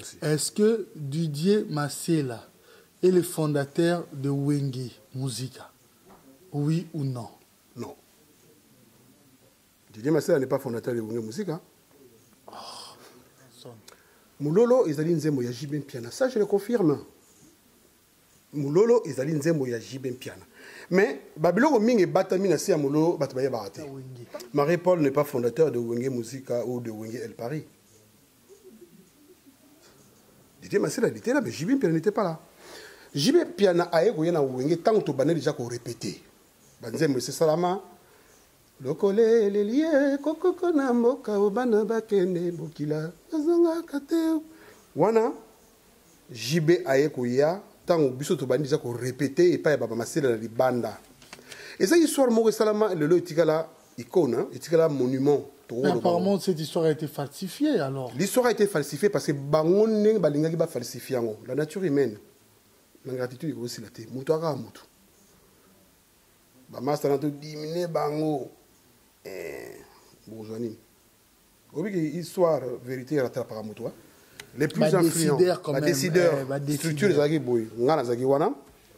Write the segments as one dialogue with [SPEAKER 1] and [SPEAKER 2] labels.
[SPEAKER 1] aussi.
[SPEAKER 2] Est-ce que Didier Masséla est le fondateur de Wenge Musica? Oui ou non?
[SPEAKER 1] Non. Didier Masséla n'est pas fondateur de Wenge Musica. Moulolo, ils allaient nzembo ya Jibin Piana. Ça, je le confirme. Moulolo, ils allaient nzembo ya Jibin Piana. Mais, Babylon Ming et Batami Nassi à Moulolo, Batabaya Barate. Marie-Paul n'est pas fondateur de Wenge Musica ou de Wenge El Paris. Didier Masséla était là, mais Jibin Piana n'était pas là. Jibin Piana a été na Wenge tant que tu déjà qu'on répétait. Banzembo, c'est Salama. Lokole lelie kokoko na mboka obana bakene bokila azanga kate wana jibe ayekoya tango biso to bandi za ko répéter et pas baba Masséla la libanda et ça histoire moko salama le etikala icône etikala monument.
[SPEAKER 2] Apparemment cette histoire a été falsifiée alors.
[SPEAKER 1] L'histoire a été falsifiée parce que bangonne balingaki ba falsifier ngo la nature humaine l'ingratitude est aussi la té mutu aka mutu ba master na to diminuer bango. Bourgeoisie. Oui, histoire, vérité, rattrape par toi. Les plus influents, les décideurs, structure des Agiboy, Ngana Zagiwana,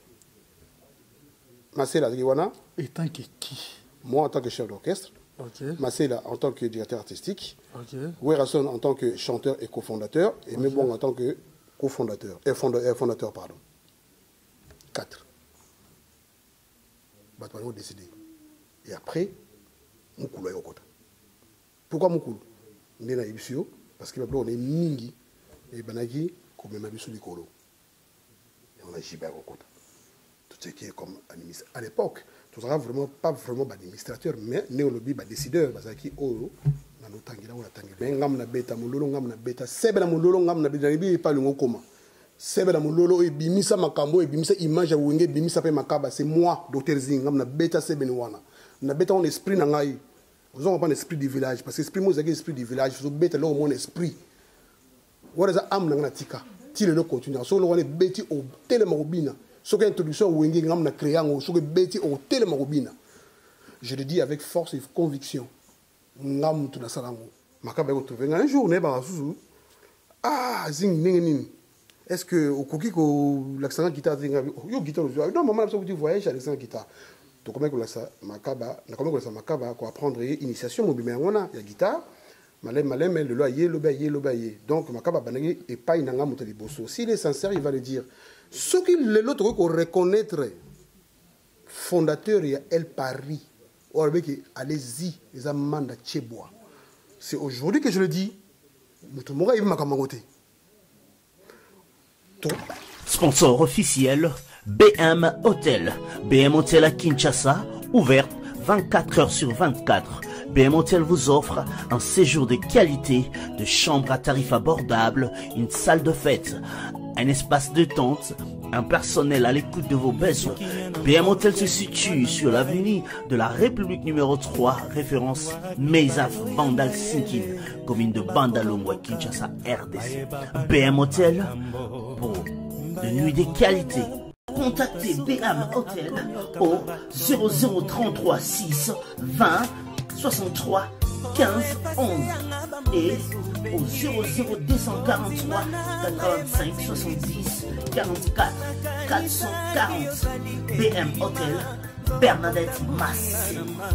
[SPEAKER 1] Masséla Zagiwana.
[SPEAKER 2] Et tant que qui?
[SPEAKER 1] Moi en tant que chef d'orchestre, Masséla en tant que directeur artistique, Werrason en tant que chanteur et cofondateur, et Mebong en tant que cofondateur, fondateur, pardon. 4. Batouano décidé. Et après, Moukoulou Yokota. Pourquoi Moukoulou? Ndena Ibisio, parce que on est Mingi, et Banagi, comme Mabisu Likolo. Et on a Jibé Yokota. Tout ce qui est comme administrateur. À l'époque, tout ça vraiment pas vraiment administrateur, mais néolobi, décideur, parce que Oro, dans nos tanguila, on a tanguila. Mais ngam na beta, moulolo ngam na beta, sebe na moulolo ngam na beta, et pas le mot comment. Sebe na moulolo, et bimisa makambo, et bimisa image à Wenge, bimisa pe makaba, c'est moi, Dr Zing, ngam na beta sebe ni na beta on esprit na ngai. Vous avez pas l'esprit du village parce que l'esprit moi c'est l'esprit du village, vous beta là au mon esprit. What is am na tika. Ti le continue. So lo wane beti au télémarobina. So que introduction Wenge ngam na créer ngo so que beti au télémarobina. Je le dis avec force et conviction. Ngam tu na salango. Makaba ko trouver un jour ne ba susu. Ah zing ningini. Est-ce que au koki ko l'accent guitare zinga yo guitare non maman ça vous dit voyage à l'accent guitare. Donc comment on ça makaba na comment on ça makaba ko apprendre initiation mo bimé ngona ya guitare malem le loyer le bayer donc makaba banagi et pas inanga moteli bosso s'il est sincère il va le dire ce qui l'autre ko reconnaître fondateur ya El Paris ou avec allez-y les amanda Tchebois c'est aujourd'hui que je le dis mutumoga ibi makamangote.
[SPEAKER 3] Sponsor officiel BM Hotel. BM Hotel à Kinshasa, ouverte 24 heures sur 24. BM Hotel vous offre un séjour de qualité, de chambres à tarifs abordables, une salle de fête, un espace de tente, un personnel à l'écoute de vos besoins. BM Hotel se situe sur l'avenue de la République numéro 3, référence Meizaf Bandal Sinkin, commune de Bandalongwa, Kinshasa, RDC. BM Hotel pour de nuits de qualité. Contactez BM Hotel au 0033 6 20 63 15 11 et au 00243 85 70 44 440. BM Hotel, Bernadette Massé.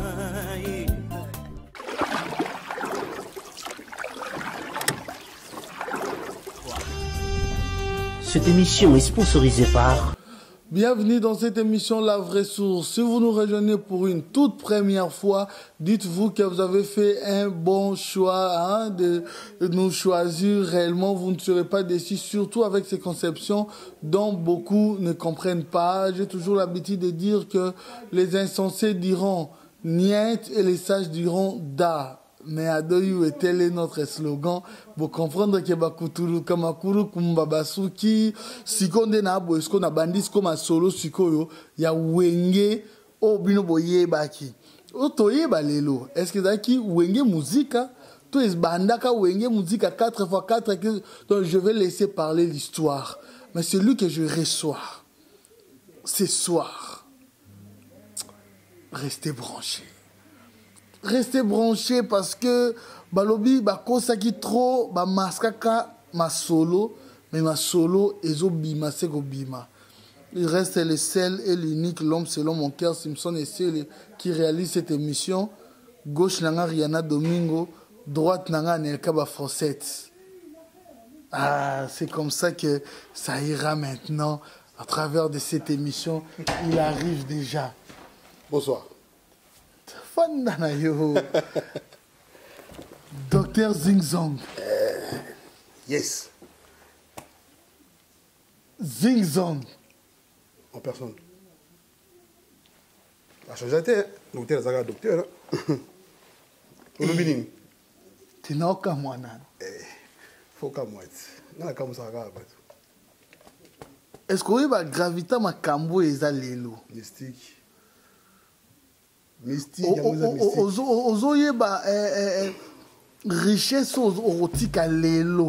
[SPEAKER 3] Cette émission est sponsorisée par...
[SPEAKER 2] Bienvenue dans cette émission La Vraie Source. Si vous nous rejoignez pour une toute première fois, dites-vous que vous avez fait un bon choix de nous choisir réellement. Vous ne serez pas déçus, surtout avec ces conceptions dont beaucoup ne comprennent pas. J'ai toujours l'habitude de dire que les insensés diront « niet » et les sages diront « da ». Mais Adoyou est tel est notre slogan pour comprendre que Bakuturu Kamakuru Kumbabasuki Sikonde na abo esko na bandis comme solo sikoyo ya wenge obino boye baki otoye balelo est-ce que zaki wenge musica to es bandaka wenge musica 4x4 donc je vais laisser parler l'histoire mais c'est lui que je reçois ce soir. Restez branchés. Restez branchés parce que balobi bakosa ki trop ba maskaka ma solo, mais ma solo ezo bima seko bima. Il reste le seul et l'unique, l'homme selon mon cœur, Simpson et celui qui réalise cette émission. Gauche nanga Rihanna Domingo, droite nanga Nelka Bafrosette. Ah, c'est comme ça que ça ira maintenant à travers de cette émission. Il arrive déjà.
[SPEAKER 1] Bonsoir.
[SPEAKER 2] Fandana yo. Docteur Zingzong.
[SPEAKER 1] Yes.
[SPEAKER 2] Zingzong.
[SPEAKER 1] En personne. La chose a été, docteur Zaga, docteur. On oublie nini.
[SPEAKER 2] Tu n'as aucun moyen.
[SPEAKER 1] Faut qu'à moi. On a comme ça.
[SPEAKER 2] Est-ce que la gravité ma cambo est à l'élo?
[SPEAKER 1] Mystique. Mystique.
[SPEAKER 2] Ozo yeba richesse erotique à l'élo.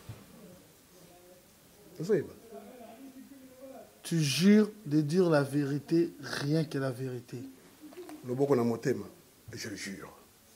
[SPEAKER 2] Tu jures de dire la vérité, rien que la vérité.
[SPEAKER 1] Le beau qu'on a monté, je le jure.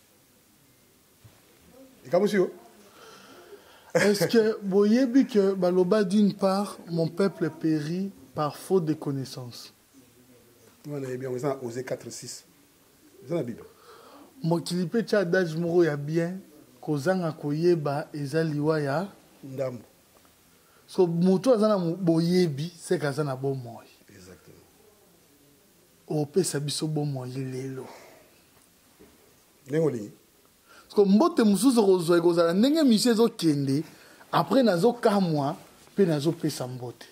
[SPEAKER 1] Et comme monsieur.
[SPEAKER 2] Est-ce que vous voyez que Baloba, d'une part, mon peuple périt par faute de connaissances?
[SPEAKER 1] Moi, on a bien osé 4-6. C'est la Bible.
[SPEAKER 2] Mon kilipé tchadage moro ya bien, kozanga koyeba ezaliwa ya
[SPEAKER 1] Ndambo.
[SPEAKER 2] so moto azana boyebi c'est kazana bon moi.
[SPEAKER 1] Exactement.
[SPEAKER 2] Opesa biso bon moi lelo.
[SPEAKER 1] Nengoli.
[SPEAKER 2] Parce que mbote mususu kozwa ekozala ndenge mission ezokende après nazokamwa mpe nazopesa mbote.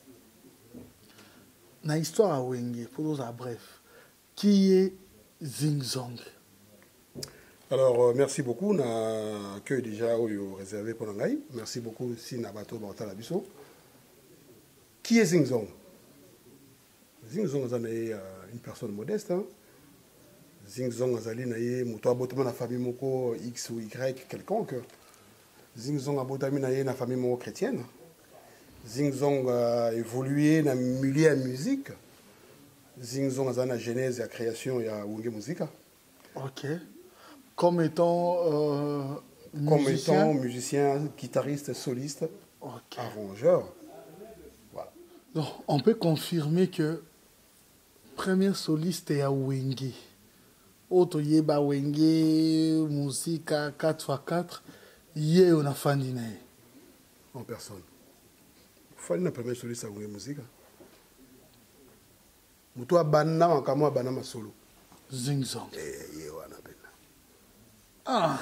[SPEAKER 2] Na histoire ya wenge pour nous bref qui est Zingzong.
[SPEAKER 1] Alors merci beaucoup na que déjà réservé pour Nangaï. Merci beaucoup si Nabato Bata Labiso. Qui est Zingzong? Zingzong est une personne modeste. Hein? Zingzong est une famille moko X ou Y quelconque. Zingzong est une famille moko chrétienne. Zingzong a évolué dans le milieu de la musique. Zingzong a la genèse et la création de la musique.
[SPEAKER 2] Ok. Comme étant
[SPEAKER 1] musicien, guitariste, soliste,
[SPEAKER 2] okay.
[SPEAKER 1] Arrangeur. Voilà.
[SPEAKER 2] Donc, on peut confirmer que premier soliste est à Wenge. Autre yeba Wenge, musique 4x4, yé on a fandi.
[SPEAKER 1] En personne. Fandi na premier soliste à Wenge musique. Mutu abana makamo abana ma solo.
[SPEAKER 2] Zingzong.
[SPEAKER 1] Yé wana bena.
[SPEAKER 2] Ah.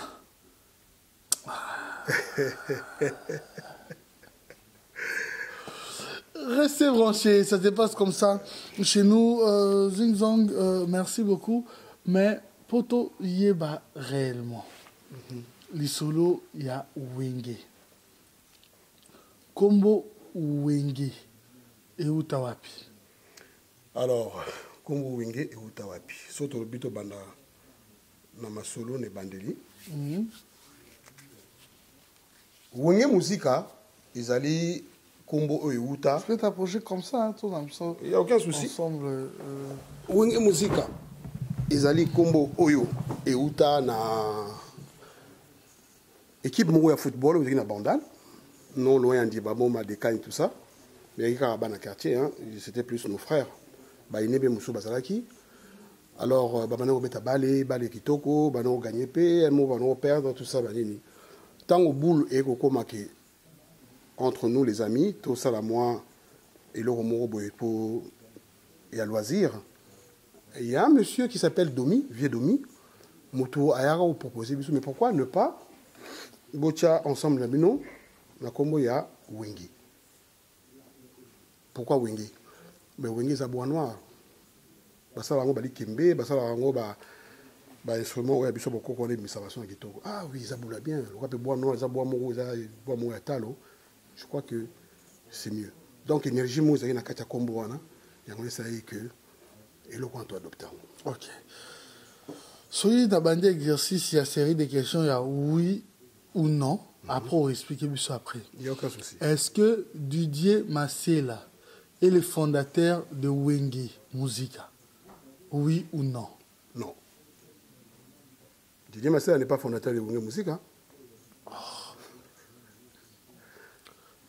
[SPEAKER 2] Restez branchés, ça se passe comme ça. Chez nous, Zingzong, merci beaucoup. Mais poto yeba réellement. Les solos, il y a Wenge. Kombo Wenge et Utawapi.
[SPEAKER 1] Alors, Kombo Wenge et Utawapi. Soto le bito banda na masolo ne bandeli. Wenge Musika, ils allaient Kombo Euta.
[SPEAKER 2] Je peux t'approcher comme ça, hein, tout ensemble.
[SPEAKER 1] Il n'y a aucun souci.
[SPEAKER 2] Ensemble.
[SPEAKER 1] Wenge Musika, ils allaient Kombo Oyo Euta na équipe Mouya football, vous avez na Bandal. Non loin de Babo, Madeka et tout ça. Mais il y a un quartier, hein, c'était plus nos frères. Bah, il y a Moussou Bazalaki. Alors, Babano Beta Balé, Balé Kitoko, Bano gagné P, Bano perdre, tout ça, Banini. Tant au boule et Koko Maké, entre nous les amis, tout ça, la moi, et le Romoro Boepo, et à loisir, il y a un monsieur qui s'appelle Domi, vieux Domi, Moto Ayara vous proposé, mais pourquoi ne pas Bocha ensemble, la bino, la combo ya Wenge. Pourquoi Wenge? Mais Wenge c'est bois noir. Basa bango bali kembe, basa bango ba instrument ouais biso boko connaît misavation kitoko. Ah oui, ça boula bien. Le rap bois noir, ça bois moko, ça bois moko talo. Je crois que c'est mieux. Donc énergie mo za na kacha combo wana. Yango ça est que et le quand adopter.
[SPEAKER 2] OK. Soyez d'abord exercice, il y a série de questions, il y a oui ou non. Après, on va expliquer ça après.
[SPEAKER 1] Il n'y a aucun souci.
[SPEAKER 2] Est-ce que Didier Massela est le fondateur de Wenge Musica? Oui ou non?
[SPEAKER 1] Non. Didier Massela n'est pas fondateur de Wenge Musica.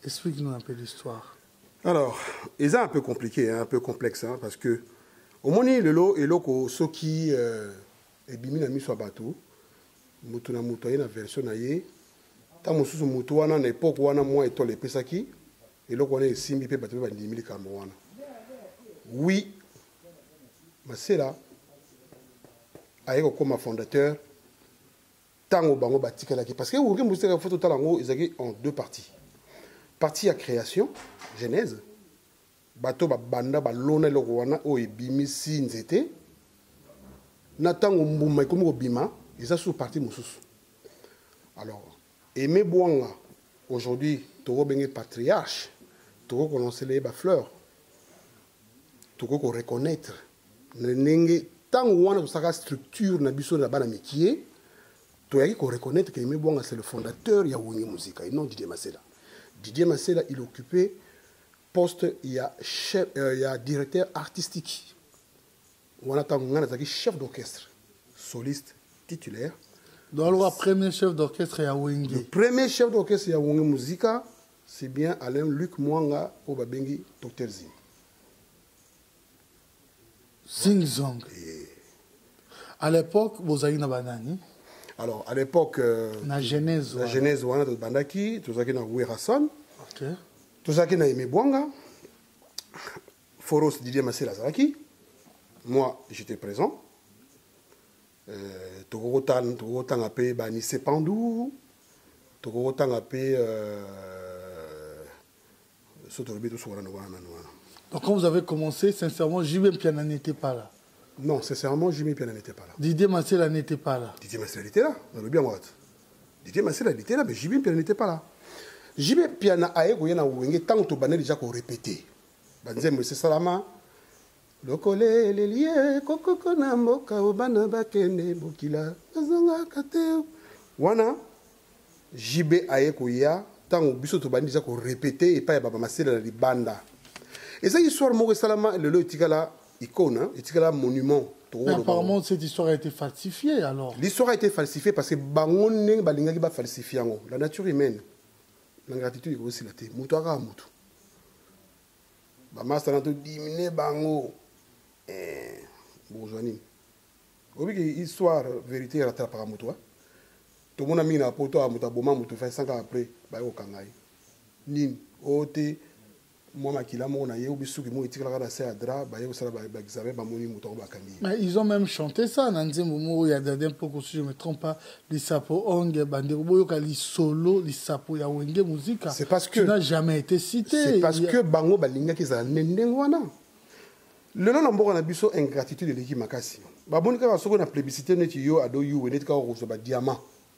[SPEAKER 2] Explique-nous un peu l'histoire.
[SPEAKER 1] Alors, c'est un peu compliqué, hein, un peu complexe, hein, parce que au moni le lot et loko ceux qui est bimi na miso bateau, mutu na na version na ye, ta mususu mutu wana na époque wana moi étole les pesaki, et loko wana simbi pe bateau ba ndimi likambo wana. Oui, mais c'est là, avec comme fondateur, tango bango batikalaki, parce que vous voyez musique photo talango ils en deux parties. Partie à création, genèse. Bateau ba banda ba lona loko wana o ebimi si nzete. Na tango mbuma comme obima, ils a sous partie mususu. Alors, Aimé Bouanga, aujourd'hui, Toro Bengue patriarche, Toro connaissait les fleurs. Toro ko reconnaître. Nenge tango wana kusaka structure na biso na bana métier, Toyaki ko reconnaître que Aimé Bouanga c'est le fondateur ya Wenge Musica et non Didier Masela. Didier Masela, il occupait poste, il y a directeur artistique. On attend un chef d'orchestre, soliste, titulaire.
[SPEAKER 2] Donc, le premier chef d'orchestre est à Wenge.
[SPEAKER 1] Le premier chef d'orchestre est à Wenge Musica, c'est bien Alain-Luc Mwanga au Babengi Dr Zing.
[SPEAKER 2] Zing-Zong. À l'époque, vous avez une banane.
[SPEAKER 1] Alors, à l'époque,
[SPEAKER 2] la genèse,
[SPEAKER 1] wana de Bandaki, tout ça qui na Werason,
[SPEAKER 2] okay.
[SPEAKER 1] Tout ça qui na Aimé Bouanga, Foros Didier Masela Zaraki, moi j'étais présent. Togorotan appelé Banissé Pandou, Togorotan appelé Sotorobi tout sur.
[SPEAKER 2] Donc quand vous avez commencé, sincèrement, JB Piana n'était pas là.
[SPEAKER 1] Non, sincèrement, Jimmy Piana n'était pas là.
[SPEAKER 2] Didier Masela n'était pas là.
[SPEAKER 1] Didier Masela était là, dans le bien droit. Didier Masela était là, mais Jimmy Piana n'était pas là. Jimmy Piana a eu un wenge tant que banné déjà qu'on répétait. Banzem c'est salama. Lokole lelie koko kona moka obana bakene bokila azanga kate. Wana JB a eu ya tant que biso to banné déjà qu'on répétait et pas Baba Masela la libanda. Et ça histoire mo salama le tikala icône, un monument.
[SPEAKER 2] Mais apparemment, cette histoire a été falsifiée alors.
[SPEAKER 1] L'histoire a été falsifiée parce que Bangoné Balingaki va falsifier. La nature humaine, l'ingratitude est aussi la tête. Moutouara Moutou. Bama Stanato diminuer Bango. Bourgeoisie. Vous voyez que l'histoire, vérité, rattrape par Moutoua. Tout le monde a mis la poto à Moutaboma, Moutou fait 5 ans après, Bayo Kangai. Nin, Ote. Mais
[SPEAKER 2] ils ont même chanté ça. Il y a des époques, si je ne me trompe pas, les sapo onge, les solo, les sapo ya Wenge Musica.
[SPEAKER 1] C'est parce que.
[SPEAKER 2] Tu n'as jamais été cité.
[SPEAKER 1] C'est parce que Bango Balinga qui est nendengwana. Le nom d'abord on a biso ingratitude de l'équipe Makasi. Baboni ka soko na plébiscité net yo ado you net ka ko so ba diamant.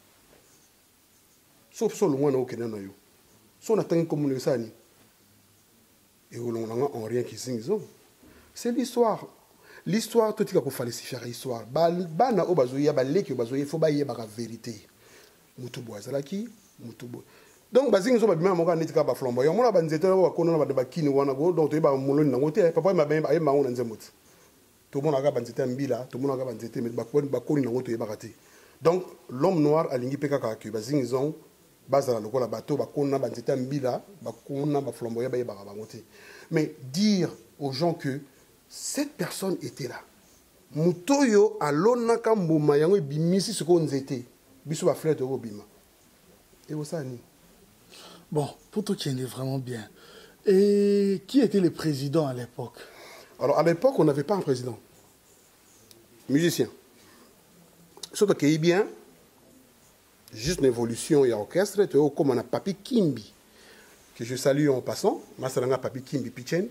[SPEAKER 1] Sauf solo mwana o kenana yo. So na tangi communiquer ça ni. Et on n'a rien qui signe. C'est l'histoire. L'histoire, tout ce qu'il faut falsifier l'histoire. Bana o bazoya baleki o bazoya faut bailler la vérité. Mutubo azalaki, mutubo. Donc bazing zo ba bima mo ka netika ba flamboyant. Mo la banzete ba kono na ba kini wana go donc to ba moloni na ngote papa ma ba ma on nzemot. Tout le monde a banzete mbila, tout le monde a banzete mais ba koni na ngote ba raté. Donc l'homme noir alingi peka ka ki bazing zo bazala lokola bateau bakona banzete mbila bakona ba flamboyant ba yeba bangote. Mais dire aux gens que cette personne était là. Mutoyo alona kambuma yango bimisi ce qu'on était. Biso ba fleur de robima. Et au sani.
[SPEAKER 2] Bon, pour toi qui est vraiment bien. Et qui était le président à l'époque?
[SPEAKER 1] Alors à l'époque, on n'avait pas un président. Musicien. Surtout qu'il y a bien juste une évolution et orchestre, comme on a Papi Kimbi, que je salue en passant, Masalanga Papi Kimbi Pichen.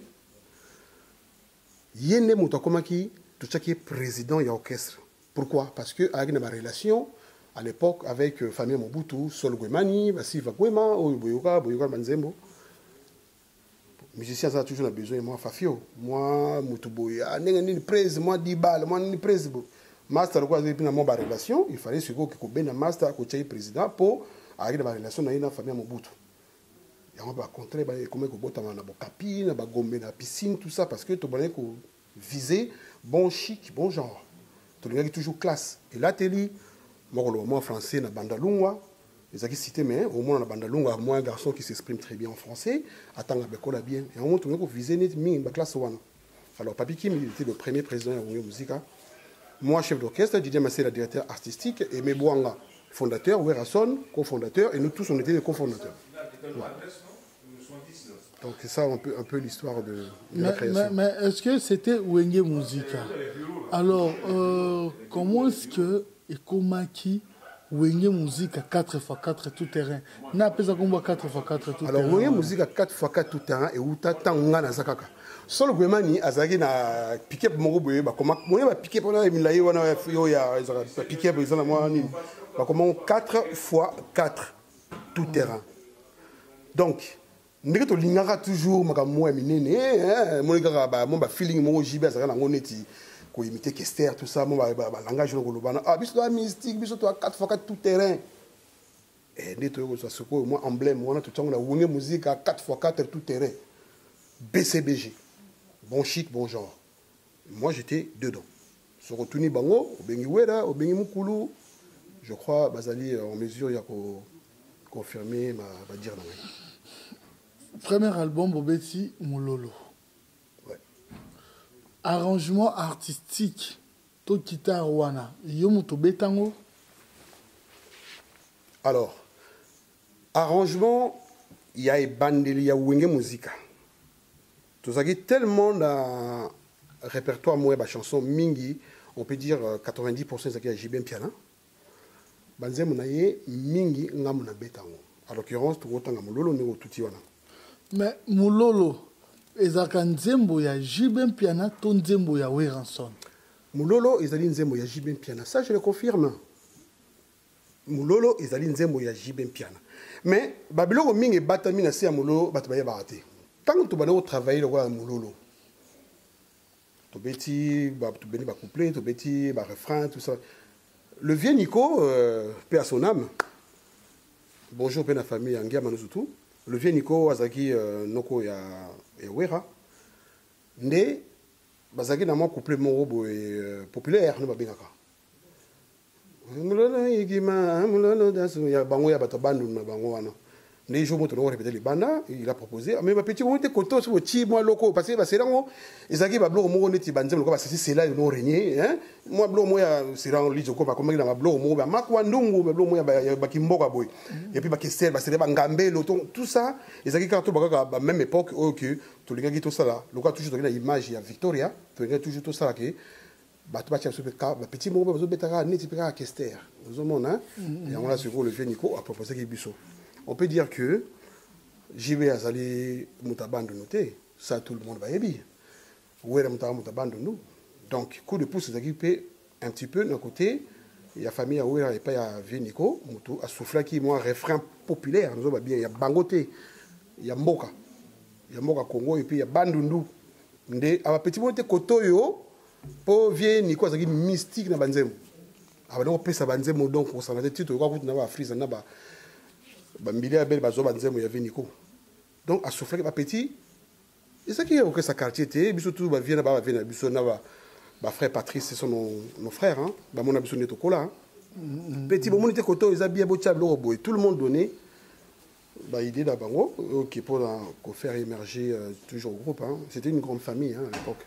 [SPEAKER 1] Yende Moutakomaki, tout ça qui est président et orchestre. Pourquoi? Parce que avec ma relation à l'époque avec famille Mobutu, Sol Gwemani, Basiva Gwema, Boyoka, Boyoka Manzembo. Musicien, ça a toujours besoin, moi, Fafio, moi, Moutuboya, ni presse, moi, 10 balles, moi, ni presse. Master, quoi, depuis ma relation, il fallait que je sois un master, que je sois président pour avec ma relation avec la famille Mobutu. Et on va rencontrer comment on peut avoir capi, na piscine, tout ça, parce que tu as viser bon chic, bon genre. Tu as toujours classe. Et là, tu es moi, français, na Bandalungwa, Les qui cité, mais au moins, on a bandalonga, moi, un garçon qui s'exprime très bien en français, attend à Bekola bien. Et au moins, on a visé la classe 1. Alors, Papi Kim, il était le premier président de la musique. Moi, chef d'orchestre, Didier Massé, le directeur artistique, et Mebouanga, fondateur, Werason, cofondateur, et nous tous, on était les cofondateurs. Ouais. Donc, c'est ça un peu l'histoire de la création.
[SPEAKER 2] Mais est-ce que c'était Wenge Musica? Alors, comment est-ce que Ekomaki Wenge Musica 4x4 tout terrain? N'a pas ça comme 4x4 tout terrain.
[SPEAKER 1] Alors, Wenge Musica 4x4 tout terrain, et où t'as tant de zakaka. Seul Gwemani, Azagi na piqué pour mon boy, comment moi piqué pour la Milaï, on a piqué pour les moi, comment 4x4 tout terrain. Donc, nous avons toujours moi mon feeling mon jibé ça on est ko imiter Kester tout ça mon langage no kolobana ah biso to mystique biso to 4x4 tout terrain et neto ça ce ko moi emblème on a tout temps on a Wenge musique à 4x4 tout terrain BCBG bon chic bon genre moi j'étais dedans sur retourner bango obengi wera obengi mukulu je crois bazali en mesure ya ko confirmer ma dire na
[SPEAKER 2] Premier album, Bobeti Moulolo.
[SPEAKER 1] Ouais.
[SPEAKER 2] Arrangement artistique, to guitare wana. Yomuto betango.
[SPEAKER 1] Alors, arrangement, il y a des bandes, il y a Wenge Musica. Tout ça qui est tellement dans le répertoire, moi, la chanson Mingi, on peut dire 90% de ce JB piano. Banze Mounaye, Mingi, Ngamuna betango. En l'occurrence, tout autant Moulolo, nous tout wana.
[SPEAKER 2] Mais Moulolo, ezaka nzembo ya Jibem Piana, to nzembo ya Weranson.
[SPEAKER 1] Moulolo, ezali nzembo ya Jibem Piana. Ça, je le confirme. Moulolo, ezali nzembo ya Jibem Piana. Mais, Babylon Ming et Batamina, c'est à Moulolo, Batbaye Barate. Tant que tu vas travailler le roi Moulolo, tu bêtis, tu bénis, tu couplet, tu bêtis, refrain, tout ça. Le vieux Nico, paix à son âme. Bonjour, paix à la famille, Angia Manouzutu. Le vieux Nico Azaki Noko ya Wera ne bazaki na mo couple mon robo populaire no babengaka mulolo igima mulolo dasu ya bango ya bato bandu na bango wana ne jour moto no répéter les banda il a proposé mais petit on était koto sur ti moi loko parce que baserango ezaki ba bloko moko neti banzem loko parce que c'est là no régner hein moi bloko moya serango lijo ko ba komaki na bloko moko ba makwa ndungu ba bloko moya ba kimboka boy et puis ba kestel ba sere ba ngambelo tout ça ezaki karto ba même époque OK tout les gars qui tout ça là loko toujours dans l'image ya Victoria tout les toujours tout ça que bato ba tchaso ba petit moko ba betaka neti peka Kester vous mona et on a sur le vieux Nico a proposé que biso. On peut dire que JB Azali Moutabando noté, ça tout le monde va y bien. Où est Moutabando nous? Donc, coup de pouce, c'est un petit peu d'un côté, il y a famille à Ouera et pas à Vénico, Moutou, à Soufla qui moi refrain populaire, nous avons bien, il y a Bangote, il y a Mboka Congo et puis il y a Bandundu. Ndé, à petit moment, Kotoyo, pour Vénico, c'est mystique na Banzem. Alors, on peut ça Banzem, donc, on s'en a des titres, on va voir Frise, on a Bambili a bel bazo banzemo ya Vénico. Donc à souffler ba petit et ça qui est que sa quartier était biso tout ba vient ba biso na ba frère Patrice c'est son nos frères hein ba mon biso neto kola petit bon était koto ils habillent bo tableau boy tout le monde donné ba idée da bango OK pour faire émerger toujours au groupe hein c'était une grande famille hein à l'époque.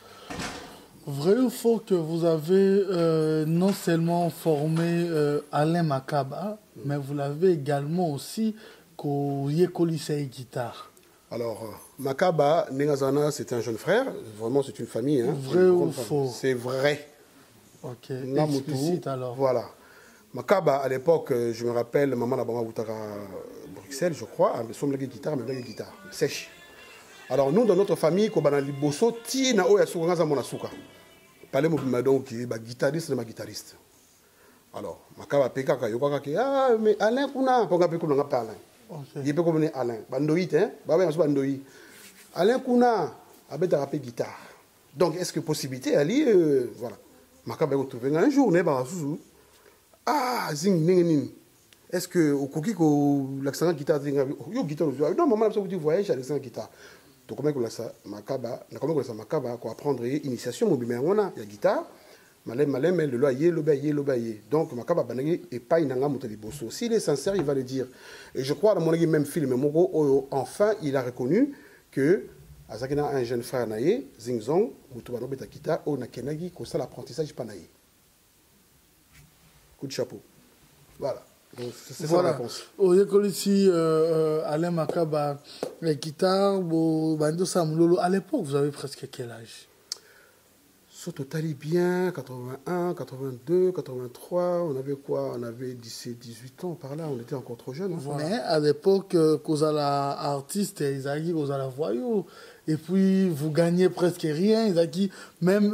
[SPEAKER 2] Vrai ou faux que vous avez non seulement formé Alain Makaba, mais vous l'avez également aussi collissé guitare.
[SPEAKER 1] Alors, Makaba, Nengazana, c'est un jeune frère. Vraiment, c'est une famille. Hein.
[SPEAKER 2] Vrai ou faux?
[SPEAKER 1] C'est vrai.
[SPEAKER 2] Ok, explicite alors.
[SPEAKER 1] Voilà. Makaba, à l'époque, je me rappelle, maman Nabama Boutara Bruxelles, je crois, elle me semble que guitare, mais la guitare, sèche. Alors, nous, dans notre famille, quand on a liboso, tina oya souka ngaza mona souka. Parlez moi donc guitariste ma guitariste. Alors, Makaba peka ka yoka ka ah mais Alain kuna ponga pe kuna ngapa Alain. OK. Il peut comme Alain. Bandoït hein, ba ba bandoït. Alain kuna abeta rapper guitare. Donc est-ce que possibilité ali voilà. Makaba ko trouver un jour né ba susu. Ah zing ningini. Est-ce que au koki ko l'accent guitare yo guitare non maman ça vous dit voyage avec l'accent guitare. Donc comment ça Makaba, na comment ça Makaba ko apprendre initiation mobile on a la guitare malem le loyer lobaye donc makaba banagi et pas inanga mutali bosso s'il est sincère il va le dire et je crois dans mon même film moko enfin il a reconnu que azakina un jeune frère naye Zingzong mutubano betakita o nakenagi ko ça l'apprentissage panaye coup de chapeau voilà donc c'est
[SPEAKER 2] voilà.
[SPEAKER 1] ça la réponse
[SPEAKER 2] Oyekolisi Alain Makaba les guitares bando samlolo à l'époque vous avez presque quel âge?
[SPEAKER 1] Au total, bien, 81, 82, 83, on avait quoi? On avait 17, 18 ans par là, on était encore trop jeunes. Hein.
[SPEAKER 2] Voilà. Mais à l'époque, vous êtes artiste, vous êtes voyou, et puis vous gagnez presque rien, même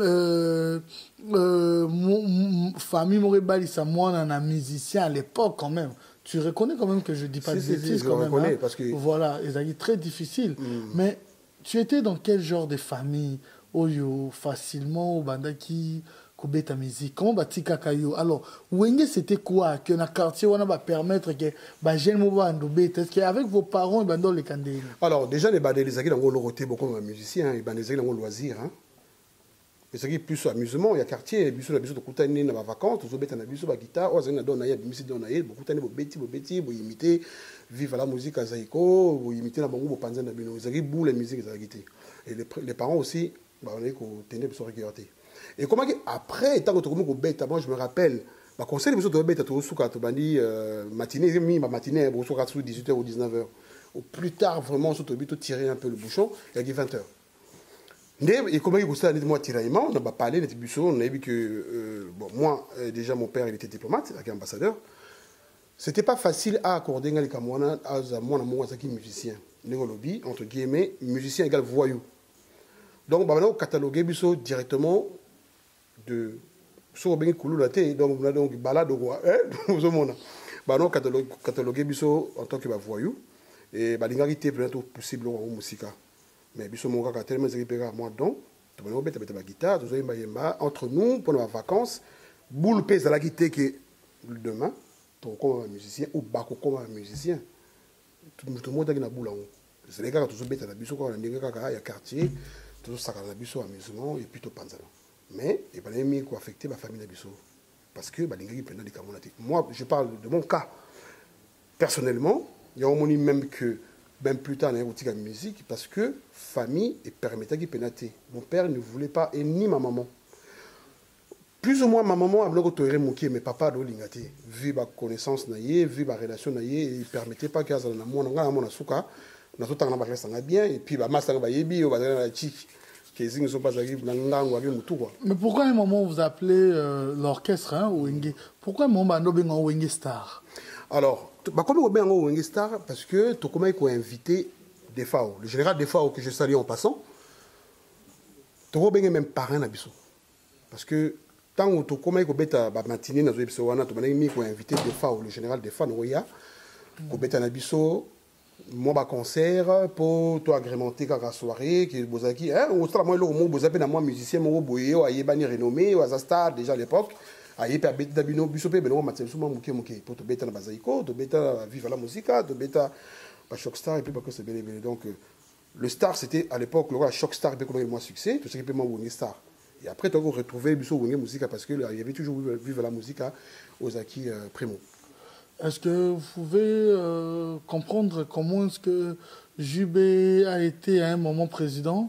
[SPEAKER 2] famille Moribali, ça moi, on a un musicien à l'époque quand même. Tu reconnais quand même que je ne dis pas de bêtises quand même. Je reconnais, parce que... Voilà, c'est très difficile. Mais tu étais dans quel genre de famille? Oyo facilement au bandaki kobeta musique comment batika kayo alors wenge c'était quoi que na quartier on va permettre que ba jeune mo ba ndobeta est-ce que avec vos parents bando les candés
[SPEAKER 1] alors déjà les badé les akila ngolo roté beaucoup de musiciens et bandé les ngolo loisir hein et c'est qui plus amusement il y a quartier biso de kutani na vacances to beta na biso ba guitare ozana dona ya musique dona ye beaucoup tani bo beti bo imiter vivre la musique à Zaïko bo imiter na bango bo panza na bino ezaki boule la musique za guitare et les parents aussi on est tenir de se regarder et comment après tant que tu commences au bête moi je me rappelle bah conseil de bête à tout souka tu bandi matinée matinée au souka sous 18h ou 19h au plus tard vraiment sur tu tirer un peu le bouchon il y a 20h et comment il vous moi tiraillement on a parlé des bouchons on a vu que bon moi déjà mon père il était diplomate il était ambassadeur c'était pas facile à accorder les camouana à moi qui musicien lobby entre guillemets musicien égal voyou. Donc, on a catalogué directement de sur ben koululaté donc on a donc balade quoi vous on a catalogué en tant que voyou et balingalité plutôt possible en musique mais biso mon gars tellement zépéra moi donc tu vas mettre la guitare tu vas yemba entre nous pendant les vacances boule pèse à la guitare que demain ton comme musicien ou bako comme musicien tout le monde a une boule en c'est les gars tu vas mettre la biso quand on a des gars il y a quartier tout ça quand la biso amusement et plutôt panzano mais il fallait mis quoi affecter ma famille la biso parce que balinga qui prennent des camonatés moi je parle de mon cas personnellement il y a un moment même que même plus tard dans la musique parce que famille et permettait qui pénaté mon père ne voulait pas et ni ma maman plus ou moins ma maman a bloqué toléré mon qui mais papa do lingati vu ma connaissance naïe vu ma relation naïe il permettait pas que ça na mon asuka na tout temps na ça bien et puis ba masanga ba yebi ba na chic que ils sont pas arrivés dans ngango avec mutu quoi.
[SPEAKER 2] Mais pourquoi à un moment vous appelez l'orchestre hein Wenge pourquoi mon bando benga Wenge Star?
[SPEAKER 1] Alors bah comme on benga Wenge Star parce que tout comment il faut inviter des FAO le général des FAO que je salue en passant tout benga même parrain na biso parce que tant que tout comment il faut beta ba matinée na zo biso wana to benga mi ko inviter des FAO le général des FAO no ya ko beta na biso moi ba concert pour toi agrémenter la soirée qui bozaki hein on sera moi le mot bozape na moi musicien mo boye o ayebani renommé o star déjà à l'époque ayepe abeta dabino bisope beno matin suma muke pour te beta na bazaiko to beta vivre la musique to beta ba shock star et puis parce que c'est belle donc le star c'était à l'époque le shock star et comme moi succès tout ce qui peut moi Wenge Star et après tu as retrouvé biso Wenge musique parce que il y avait toujours vivre la musique aux acquis primo.
[SPEAKER 2] Est-ce que vous pouvez comprendre comment est-ce que Jubé a été à un moment président?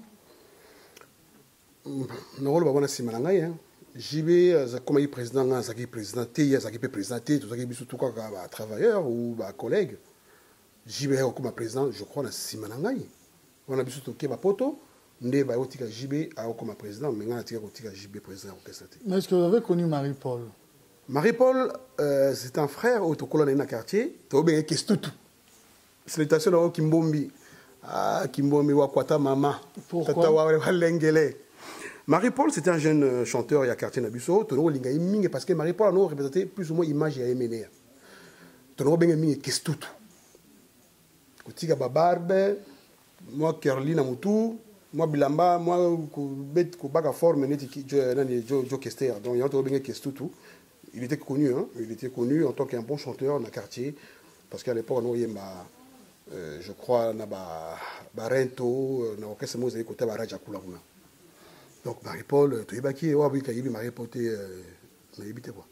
[SPEAKER 1] Non, le bon c'est malangay. Jubé, comme il est président, il est présenté, il est présenté, tout ça qui est surtout quoi travailleur ou collègue. Jubé comme président, je crois, c'est malangay. On a vu surtout que poto, ndé ba otika Jubé a comme président, mais on a tiré otika Jubé président.
[SPEAKER 2] Mais est-ce que vous avez connu Marie-Paul?
[SPEAKER 1] Marie-Paul, c'est un frère au Tokola dans le quartier. Tu as bien qu'est-ce tout. Salutations à Kimbombi. Ah, Kimbombi Wakwata Mama.
[SPEAKER 2] Pourquoi?
[SPEAKER 1] Marie-Paul, c'était un jeune chanteur il y a quartier Nabuso. Tu as bien parce que Marie-Paul a représenté plus ou moins l'image et MNR. Tu as bien qu'est-ce tout. Tu as barbe, moi Kerlina Moutou, moi Bilamba, moi Kubaka forme, Joe Kester. Donc il y a bien qu'est-ce tout. Il était connu, hein? Il était connu en tant qu'un bon chanteur dans le quartier, parce qu'à l'époque, je crois, Barento, Donc Marie-Paul, tu es baqué, oui, quand il Marie-Paul, tu as évité quoi.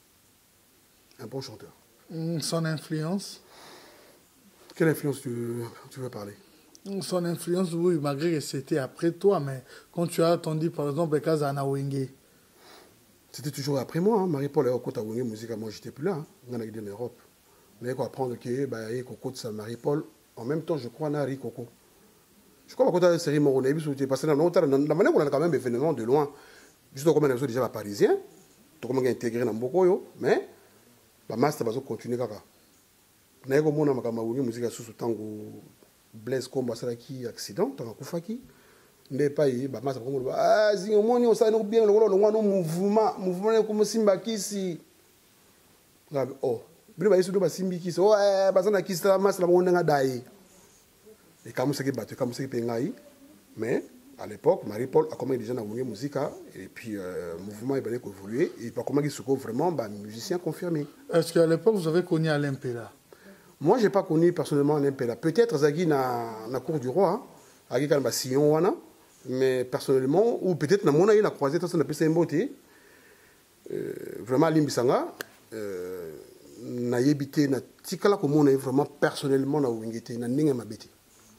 [SPEAKER 1] Un bon chanteur.
[SPEAKER 2] Son influence?
[SPEAKER 1] Quelle influence tu veux parler?
[SPEAKER 2] Son influence, oui, malgré que c'était après toi, mais quand tu as entendu, par exemple, Kazana Wenge.
[SPEAKER 1] C'était toujours après moi. Hein. Marie-Paul, quand tu as Wenge musique, moi, j'étais plus là. Hein. On a été en Europe. Mais il faut apprendre que Coco de Marie-Paul, en même temps, je crois, on a Ri Coco. Je crois que tu as série Moronébi, parce que la manière qu'on a quand même événement de loin, juste comme on a déjà parisien, tout comme on a intégré dans beaucoup, mais la master va continuer kaka. Na ko mona makama Wenge musique sous tango Blaise Komba salaki accident tango kufaki nde pa yi ba master ko ba zingo moni osana no bien lokolo ngwana mouvement ko musimba kisi ngabe oh bile ba yesu do ba simbi kisi oh bazana kisi la master la bonga dai et comme ça qui battu comme ça qui pengai mais à l'époque Marie-Paul a commencé déjà dans Wenge musique et puis mouvement il allait évoluer et pas comment il se vraiment bah musicien confirmé.
[SPEAKER 2] Est-ce qu'à l'époque vous avez connu Alain Pela?
[SPEAKER 1] Moi, je n'ai pas connu personnellement Alain Pela. Peut-être Zagui dans la cour du roi, avec un Sillon, mais personnellement, ou peut-être dans mon aïe, la croisée, ça n'a pas été beauté. Vraiment, Limbisanga, n'a évité, n'a tikala comme on est vraiment personnellement dans Wengete, n'a n'ingé ma bête.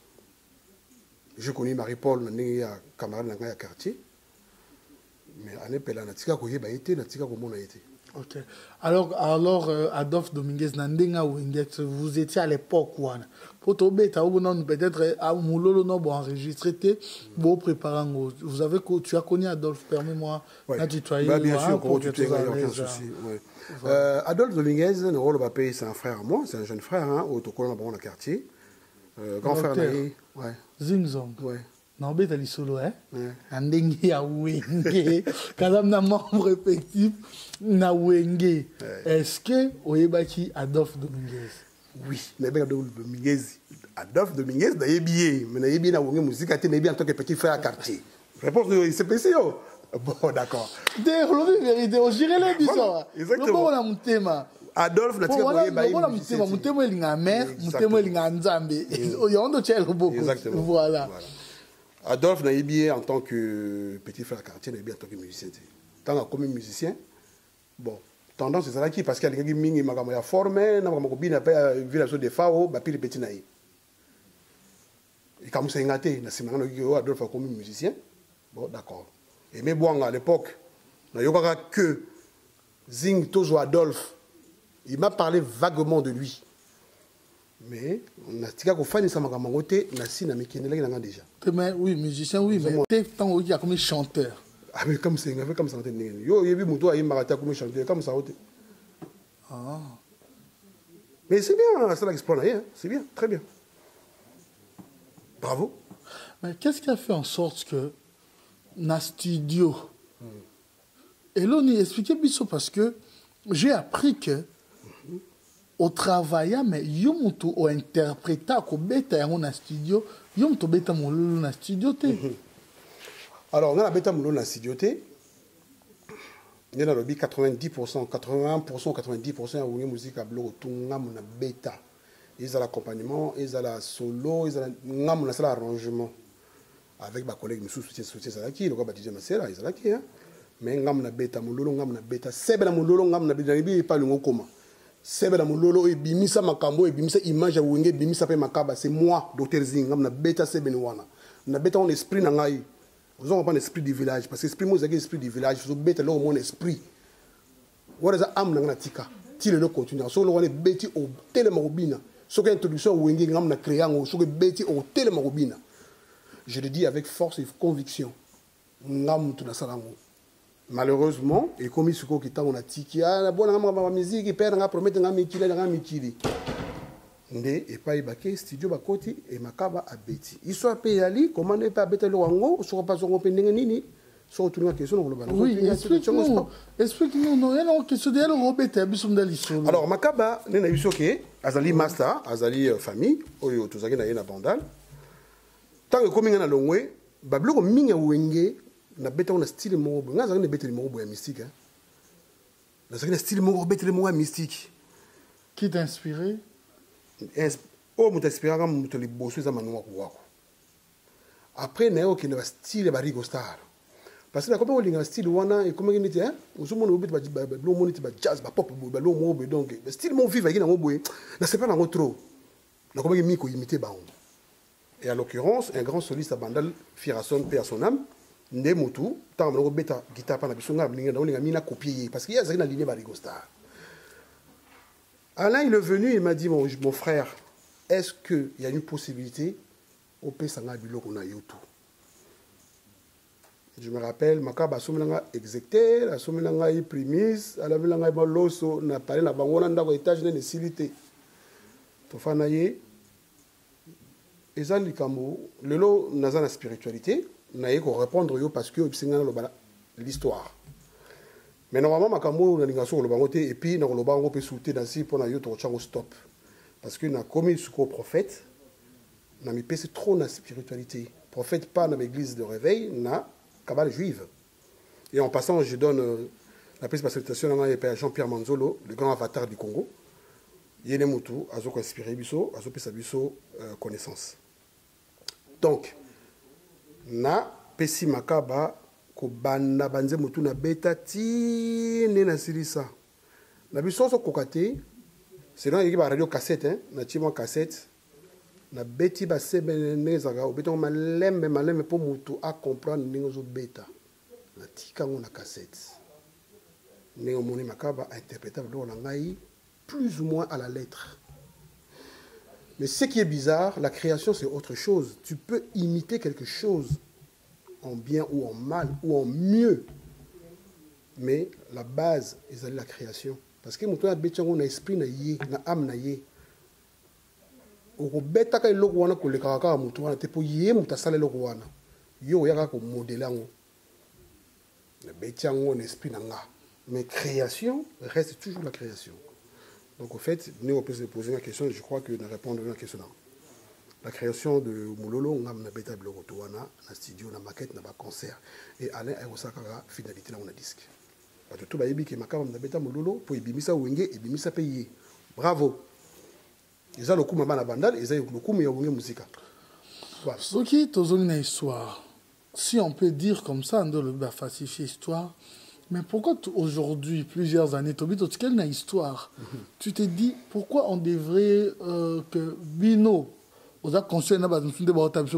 [SPEAKER 1] J'ai connu Marie-Paul, n'a n'ingé à camarade dans le quartier, mais Alain Pela, n'a tika koye ba été, n'a tika comme on a été.
[SPEAKER 2] Ok. Alors Adolphe Dominguez, Nandenga Wenget, vous étiez à l'époque où pour tomber, peut-être à Moulolo, non, bon, enregistré, bon, préparant. Tu as connu Adolphe, permets-moi,
[SPEAKER 1] ouais.
[SPEAKER 2] tutoyer.
[SPEAKER 1] Bien sûr, pour tu t'es aucun souci. Ouais. Voilà. Adolphe Dominguez, c'est un frère à moi, c'est un jeune frère, hein, au Tokolo, dans le quartier. Grand frère, ouais.
[SPEAKER 2] Zingzong.
[SPEAKER 1] Ouais.
[SPEAKER 2] Non, mais t'as solo, hein? Nandenga ya Wenge, quand na membre effectif na Wenge. Est-ce que oyebaki Adolphe Dominguez?
[SPEAKER 1] Oui, mais Adolphe Dominguez, n'a bien, mais n'a bien na Wenge musique, n'a bien en tant que petit frère à quartier. Réponse c'est précis. Bon, d'accord.
[SPEAKER 2] De vérité, on dirait les bisous.
[SPEAKER 1] Exactement.
[SPEAKER 2] On a mon thème.
[SPEAKER 1] Adolphe,
[SPEAKER 2] voilà.
[SPEAKER 1] Adolphe n'a bien en tant que petit frère quartier, n'a bien en tant que musicien. Tant que comme musicien, bon, tendance c'est ça qui parce qu'il y a des gens qui m'ont formé, n'a pas vu la chose des FAO, bah puis les petits naïfs. Et comme c'est gâté, n'a pas Adolphe comme musicien, bon d'accord. Et mais bon à l'époque, n'a pas que Zing Tozo Adolphe. Il m'a parlé vaguement de lui. Mais on a tika ko fani sama kamangote na si na mikenela nga déjà.
[SPEAKER 2] Mais oui, musicien oui, mais t'es tant il y a comme chanteur.
[SPEAKER 1] Ah mais comme c'est comme ça yo yebi muto ayi marata comme chanteur comme ça ote.
[SPEAKER 2] Ah.
[SPEAKER 1] Mais c'est bien ça l'explorer hein, c'est bien, très bien. Bravo.
[SPEAKER 2] Mais qu'est-ce qui a fait en sorte que na studio et là on y expliquait biso parce que j'ai appris que au travail, mais yomuto o interpréta ko beta yango na studio, yomuto beta mololo na studio te.
[SPEAKER 1] Alors on a beta mololo na studio te. Il y a 90%, 80%, 90% à Wenge musique à bloc tunga mona beta. Ils ont l'accompagnement, ils ont la solo, ils ont l'arrangement avec ma collègue Moussou soutien Salaki, le gars baptisé Masera, ils ont l'acquis hein. Mais ngam na beta mololo ngam na beta, sebe na mololo ngam na beta ni pas le ngo comment. C'est la mololo et bimisa makambo et bimisa image à Wenge bimisa pe makaba c'est moi docteur Zing na beta sebe wana na beta on esprit na ngai vous avez pas l'esprit du village parce que esprit moi c'est l'esprit du village faut beta là mon esprit what is am na tika ti le continue so lo wana beti au tele marobina so que introduction Wenge ngam na créer ngo so que beti au tele marobina je le dis avec force et conviction ngam tu na salango. Malheureusement, et comme il se trouve qu'on a tiki, la bonne musique, il perd, on a promis de mikili. Ndé et pas ibaké studio bakoti et makaba à Betty. Il soit payé ali, comment ne pas bête le wango, soit pas son opening nini, soit retourner la question globale.
[SPEAKER 2] Oui, explique-nous, non, il y a une question de Robert Abisum d'Alisson.
[SPEAKER 1] Alors makaba, n'est pas sûr que Azali master, Azali famille, oyo tuzaki na yena bandal. Tant que comme il y a longwe, bablo ko minga Wenge. Na beta on a style moko nga zaka ne beta moko ya mystique hein na zaka ne style moko beta moko ya mystique
[SPEAKER 2] qui t'a inspiré
[SPEAKER 1] oh mo t'inspiré quand mo te liboso za manwa ko wako après na yo ki na style ba Rigo Star Parce que comme on a un style wana et comme on dit hein, on se montre au jazz, pop, donc style mon vivre avec un boy, là c'est pas dans trop. Donc comme il imiter baon. Et à l'occurrence, un grand soliste à Bandal, Firason, paix à son âme, Ndemutu, tant que beta guitare pas na bisonga, mina copier parce qu'il y a une ligne Barigo Star. Alain il est venu, il m'a dit mon frère, est-ce qu'il y a une possibilité au pays sanga bilo qu'on a youtube. Je me rappelle, Makaba Soumilanga exécuté, la Soumilanga primise, à la Vilanga Loso, n'a parlé la Bangona dans l'étage de Silité. Tofanaye, Ezan Likambo, le lot n'a pas la spiritualité, n'a pas répondre yo parce que c'est l'histoire. Mais normalement, Makambo, on a l'ingation le bangoté, et puis, on a le bango peut sauter dans si pour yo to stop. Parce que n'a commis ce qu'au prophète, n'a mis c'est trop la spiritualité. Prophète pas dans l'église de réveil, n'a cabale juive. Et en passant, je donne la principale salutation à Jean-Pierre Manzolo, le grand avatar du Congo. Yene Moutou, Azo inspiré Bisso, Azo Pesa Bisso connaissance. Donc, na Pesi Makaba, ko banda banze Moutou na beta ti ne na silisa. Na Bisso so kokate, c'est là qu'il y a radio cassette, hein, na tima cassette. Na beti ba sebe nezaga obeto malembe pour mutu a comprendre ningo beta na tika ngona cassette ningo moni makaba interprétable dans ngai plus ou moins à la lettre. Mais ce qui est bizarre, la création c'est autre chose. Tu peux imiter quelque chose en bien ou en mal ou en mieux, mais la base est la création parce que mutu a beti ngona esprit na yé na âme na yé. Beta ka eloko wana koleka kaka mutu wana te po ye mutu asala eloko wana yo oyaka komodele yango na beti yango na esprit na nga, mais création reste toujours la création. Donc au fait on peut se poser la question, je crois que na répondre à la question la création de Moulolo ngam na beta biloko to wana na studio na maquette na ba concert et Alain ayosaka finalité na on disque bato to bayebi ke makaba na beta Moulolo po ebimisa wenge ebimisa pe ye bravo. Ils ont le coup de la bandale, ils ont le coup de la musique.
[SPEAKER 2] Ce qui est une histoire, si on peut dire comme ça, on doit falsifier l'histoire, mais pourquoi aujourd'hui, plusieurs années, tu as une histoire, tu te dis pourquoi on devrait que Bino, on a construit un peu de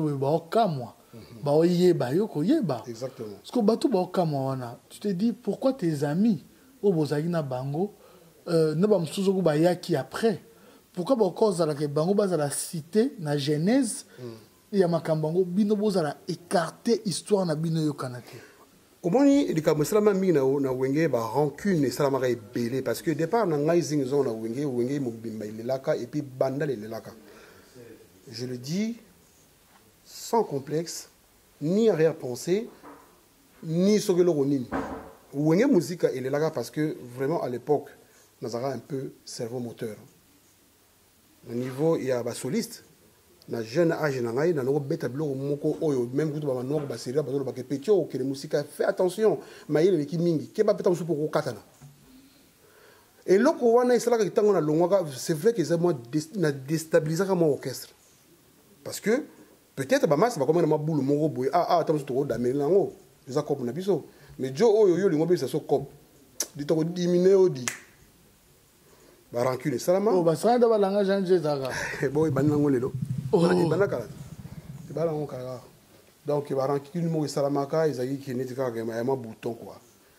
[SPEAKER 1] exactement.
[SPEAKER 2] Parce que tu te dis pourquoi tes amis, au Bozagina Bango, ne pas qui après. Pourquoi parce que bango baza la cité na genèse ya makambango bino boza la écarter histoire na bino yo kanake.
[SPEAKER 1] Omoni likamo salama mingi na wenge ba rancune salama ka ebele parce que départ na ngai zingzo na wenge mobimba ilelaka et puis banda lelaka. Je le dis sans complexe, ni arrière-pensée, ni sogelo ronini. Wenge musique ilelaka parce que vraiment à l'époque nazara un peu cerveau moteur. Au niveau il y a ba soliste na jeune âge na ngai na no beta biloko moko oyo même kutu ba no ba série ba ba ke petio que les musiques fait attention maïle ki mingi ke ba peta musu pour katana et loko wana isala ka tango na longwaka c'est vrai que ça moi na déstabiliser comme orchestre parce que peut-être ba mas ba comme na boule moko boy attends to damé lango ça comme na biso mais jo oyo yo lingo be ça so comme dit to diminuer odi ba rancune salama
[SPEAKER 2] oh ba ça da balanga janje zaka
[SPEAKER 1] boy banango lelo banaka balango kala donc il va rancune mo salamaka ezaki kineti kaka ya ma bouton quoi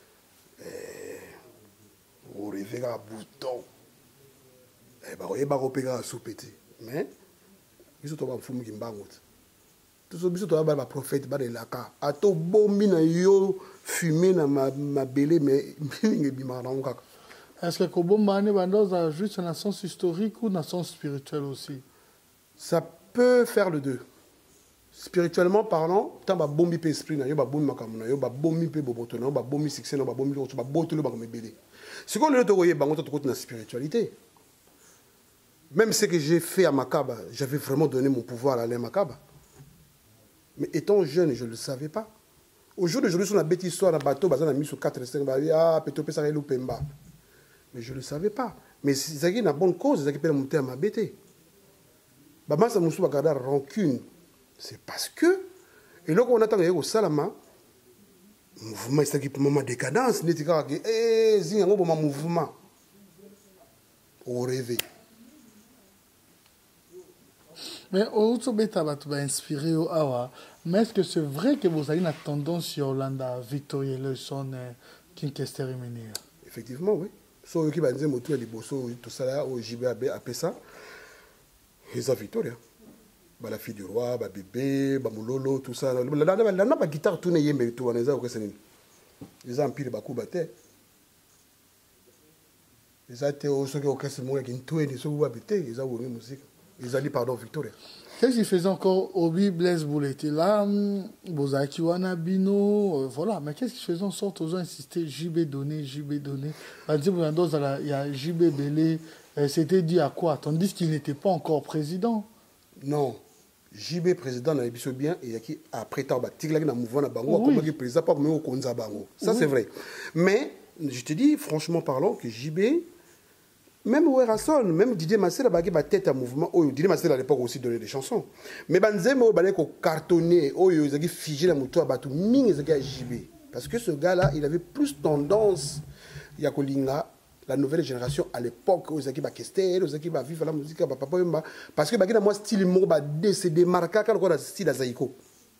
[SPEAKER 1] on rêve ka bouton ba oyeba ko peka soupeti mais biso to ba fumu kimbango tout biso to ba prophète ba de laka ato bombi na yo fumer na ma belé mais ngi bima rango kaka.
[SPEAKER 2] Est-ce que Kobomane Bandoz a juste un sens historique ou un sens spirituel aussi?
[SPEAKER 1] Ça peut faire le deux. Spirituellement parlant, tant ba bombi pe esprit na yo ba bombi makamuna yo ba bombi pe bobotono ba bombi succès na ba bombi ko ba botolo ba ko mebele. Ce qu'on le tokoye bango to côté na spiritualité. Même ce que j'ai fait à Makaba, j'avais vraiment donné mon pouvoir à Alain Makaba. Mais étant jeune, je ne le savais pas. Au jour d'aujourd'hui, sur la bête histoire, un bateau, on a mis sur 4 5 peut-être ça Pemba. Mais je ne le savais pas. Mais c'est une bonne cause, c'est qu'ils monter à ma bête. Baba ça moussou rancune. C'est parce que, et là on attend au Salama, mouvement c'est qui pour moment décadence neti kaka ke zinga ngo boma mouvement au réveil.
[SPEAKER 2] Mais au Tsobeta tu vas inspirer au awa. Mais est-ce que c'est vrai que vous avez une tendance sur Hollanda Victoria Lewson Kinkester Menir?
[SPEAKER 1] Effectivement, oui. So qui va dire moto les bosso tout ça là au JBAB après ça. Ils ont Victoria. Bah la fille du roi, bah bébé, bah mololo tout ça. Là pas guitare tourner yembe tout on est ça que c'est. Ils ont empire bakou baté. Ils ont été au ce que au casse moi qui tout et so ba bité, ils ont une musique. Ils ont dit pardon Victoria.
[SPEAKER 2] Qu'est-ce qu'il faisait encore Obi Blaise Bouleté là, Bozaki Wanabino, voilà. Mais qu'est-ce qu'il faisait en sorte aux gens insister JB donné. Par exemple, il y a JB Belé, c'était dit à quoi? Tandis qu'il n'était pas encore président.
[SPEAKER 1] Non. JB président na biso bien et qui après temps batik là na mouvement na bango comme qui président pas comme au konza bango. Ça c'est vrai. Mais je te dis franchement parlant que JB même Werrason, même Didier Massé, la ba tête à mouvement. Oh, Didier Massé à l'époque aussi donnait des chansons. Mais Banzemo balé ko cartonné, oh ils ont figé la moto à batou ming ils ont JB parce que ce gars là, il avait plus tendance il y a Kolinga la nouvelle génération à l'époque aux équipes à Kester, aux équipes à vivre la musique à papa parce que bagina moi style mo ba décédé marqué quand on style à Zaïko.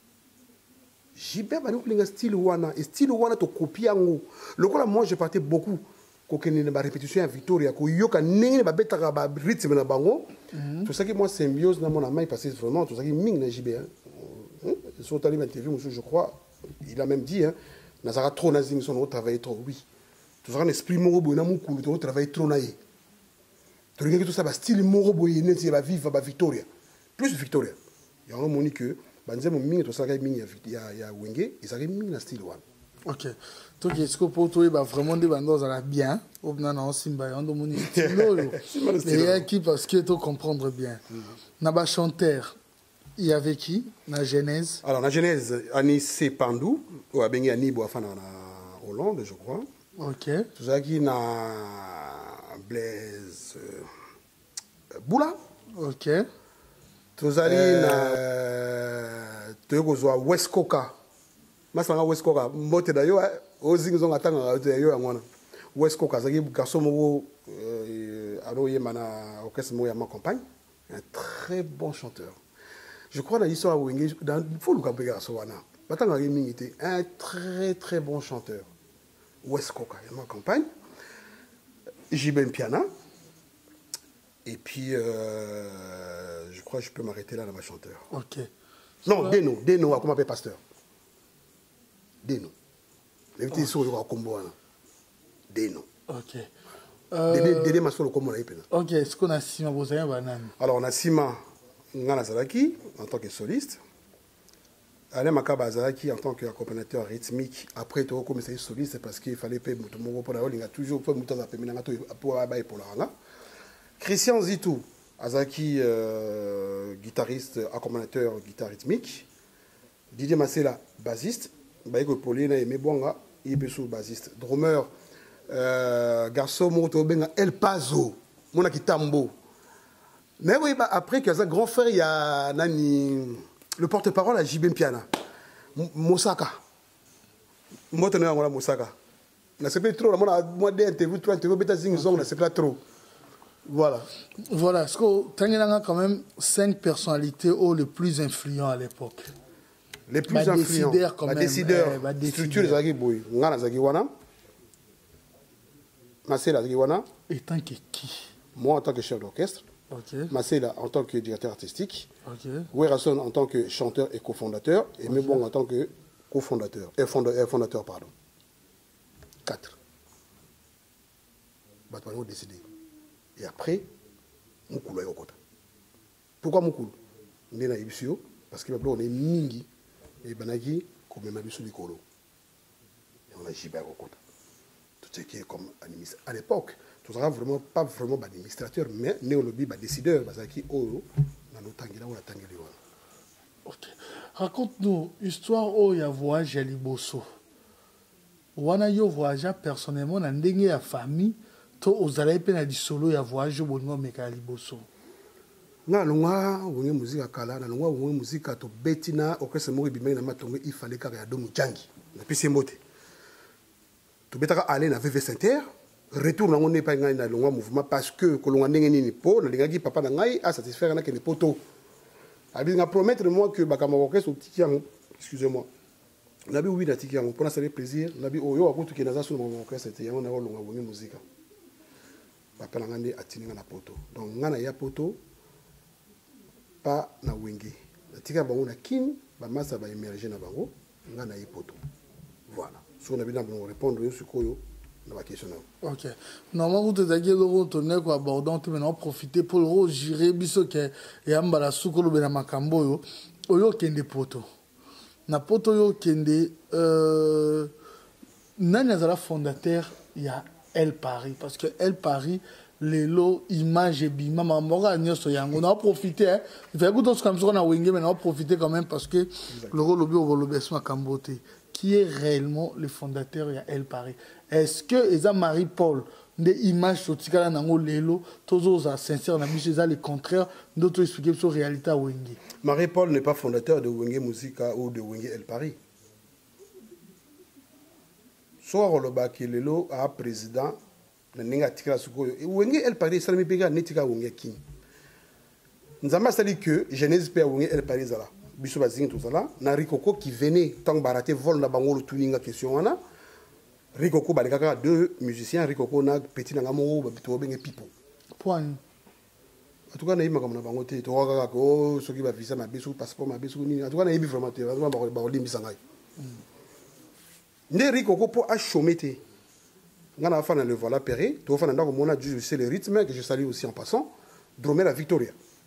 [SPEAKER 1] JB ba Kolinga style wana et style wana to copier ngo. Le quoi moi j'ai parté beaucoup kokene ba répétition à Victoria ko yoka nene ba betaka ba rythme na bango. Tout ça qui moi symbiose dans mon amai parce que vraiment tout ça qui ming na JB hein. Sur tali interview je crois il a même dit hein nazara trop nazim son travail trop oui. Tu vois un esprit morobo na mukulu tu travailles trop naïe tu regardes tout ça ba style morobo yene ti ba vivre ba Victoria plus Victoria il y a un moni que banzemo mingi to ça ga mingi ya wenge et ça ga mingi na style one.
[SPEAKER 2] OK. Donc est-ce que pour toi va vraiment des bandes ça bien au na simba on do moni style et qui parce que tu comprendre bien na ba chanteur il y avait qui na Genèse
[SPEAKER 1] alors na Genèse Anissé Pandou ou abengi Anibo afana na Hollande je crois.
[SPEAKER 2] OK.
[SPEAKER 1] Tout ça qui na Blaise Boula.
[SPEAKER 2] OK.
[SPEAKER 1] Tout ça na Tegozoa West Coca. Masanga West Coca mbote dayo ozingzo atanga dayo yangwana. West Coca zaki garçon mo alo yemana orchestre mo ya ma compagne, un très bon chanteur. Je crois dans l'histoire Wenge dans faut le kabega sowana. Batanga mingi un très très bon chanteur. West Coca, ma campagne, JB Piana, et puis je crois que je peux m'arrêter là dans ma chanteur.
[SPEAKER 2] OK.
[SPEAKER 1] Non, Deno, comment appelle pasteur? Deno. Les petits sont au combo. Deno.
[SPEAKER 2] OK.
[SPEAKER 1] Dédé Masolo comme on a épé.
[SPEAKER 2] OK, est-ce qu'on a Sima Bozaïen Banane?
[SPEAKER 1] Alors on a Sima Ngana Zalaki en tant que soliste. Alain Makaba Azaraki en tant qu'accompagnateur rythmique, après tu as commencé soliste parce qu'il fallait payer mon pour la il a toujours fait mutas à payer pour abaye pour la ranga. Christian Zitou Azaki guitariste accompagnateur guitare rythmique. Didier Massela bassiste, Baïko Paulina et Mebonga Ibesu bassiste. Drummer garçon moto benga El Pazo mona kitambo. Mais oui après qu'il y a un grand frère il y a nani le porte-parole à JB Piana. Mosaka. Moi, je suis Mosaka. Je ne sais pas trop. Moi, des interviews, 3 interviews, je ne sais pas trop. Voilà.
[SPEAKER 2] Voilà. Parce que tu as quand même 5 personnalités les plus influents à l'époque.
[SPEAKER 1] Les plus influents. Décideurs. Structure de Zagiboui. Ngana Zagiwana. Marcela Zagiwana.
[SPEAKER 2] Et tant que qui?
[SPEAKER 1] Moi, en tant que chef d'orchestre.
[SPEAKER 2] Okay.
[SPEAKER 1] Marcela en tant que directeur artistique.
[SPEAKER 2] Okay.
[SPEAKER 1] Werrason en tant que chanteur et cofondateur. Et okay. Mebong en tant que cofondateur. Fondateur, pardon. 4. Batouano décidé. Et après, Moukoulou est au côté. Pourquoi Moukoulou? On est dans l'Ibisio, parce qu'on est Mingi et Banagi, comme même Abissou Likolo. Et on a Jibé au côté. Tout ce qui est comme administrateur. À l'époque, tout ça vraiment pas vraiment administrateur, mais néologie, décideur, parce qu'il oh, dans nos tanguila ou la tanguila.
[SPEAKER 2] Ok. Raconte-nous histoire où il y a voyage à Liboso. Wana yo voyage personnellement dans ndenge ya famille, to ozala pe na di solo ya voyage au bongo meka Liboso.
[SPEAKER 1] Na longwa musique kala, na longwa musique to betina orchestre mo bimé na matongo il fallait ka ya domu jangi. na pisi mbote to betaka aller na VV Inter retour na ngone pa ngai na longwa mouvement parce que kolonga ndenge nini po na lingaki papa na ngai a satisfaire na ke les poteaux abi nga promettre moi que bakama orchestre tikiango excusez-moi nabi oui na tikiango pour na faire plaisir nabi oyo akutu ke na za solo orchestre te yango na kolonga bongi musique papa na ngande atininga na poto donc ngana ya poto pas na wenge na tika bango na kin ba masa ba émerger na bango ngana ya poto voilà so na bina bon répondre sur koyo na ba question.
[SPEAKER 2] OK. Normalement vous avez le tourner quoi abordant maintenant profiter pour le gérer biso ke ya mbala sukolo bena makambo yo oyo kende poto na poto yo kende nani azala fondateur ya El Paris parce que El Paris les lots images et bima mamoga nyoso yango on a profité hein il fait beaucoup d'autres comme ça on a wingé mais on a profité quand même parce que le rôle au lobesma kambote qui est réellement le fondateur de El Paris. Est-ce que Eza Marie-Paul des images sur Tikala Nango Lelo, tous à sincère, on a mis le contraire, d'autres expliquer sur la réalité à Wenge.
[SPEAKER 1] Marie-Paul n'est pas fondateur de Wenge Musica ou de Wenge El Paris. Soit Roloba qui Lelo a président, na ninga Tikala Sukoyo. Et Wenge El Paris, ça ne me pega netika Wenge King. Nous avons dit que Genèse Père Wenge El Paris là. Biso bazing tout ça là na Rikoko qui venait tant baraté vol na bango le tuninga question wana Rikoko balekaka deux musiciens Rikoko na petit na ngamo babito benge pipo
[SPEAKER 2] point
[SPEAKER 1] en tout cas na yima comme na bango te to kaka ko soki ba visa ma biso passeport ma biso nini en tout cas na yimi vraiment te vraiment ba limbisa ngai ne Rikoko po a chomete ngana fa na le voilà Perret to fa na ndako mona je sais le rythme que je salue aussi en passant Dromé la Victoria.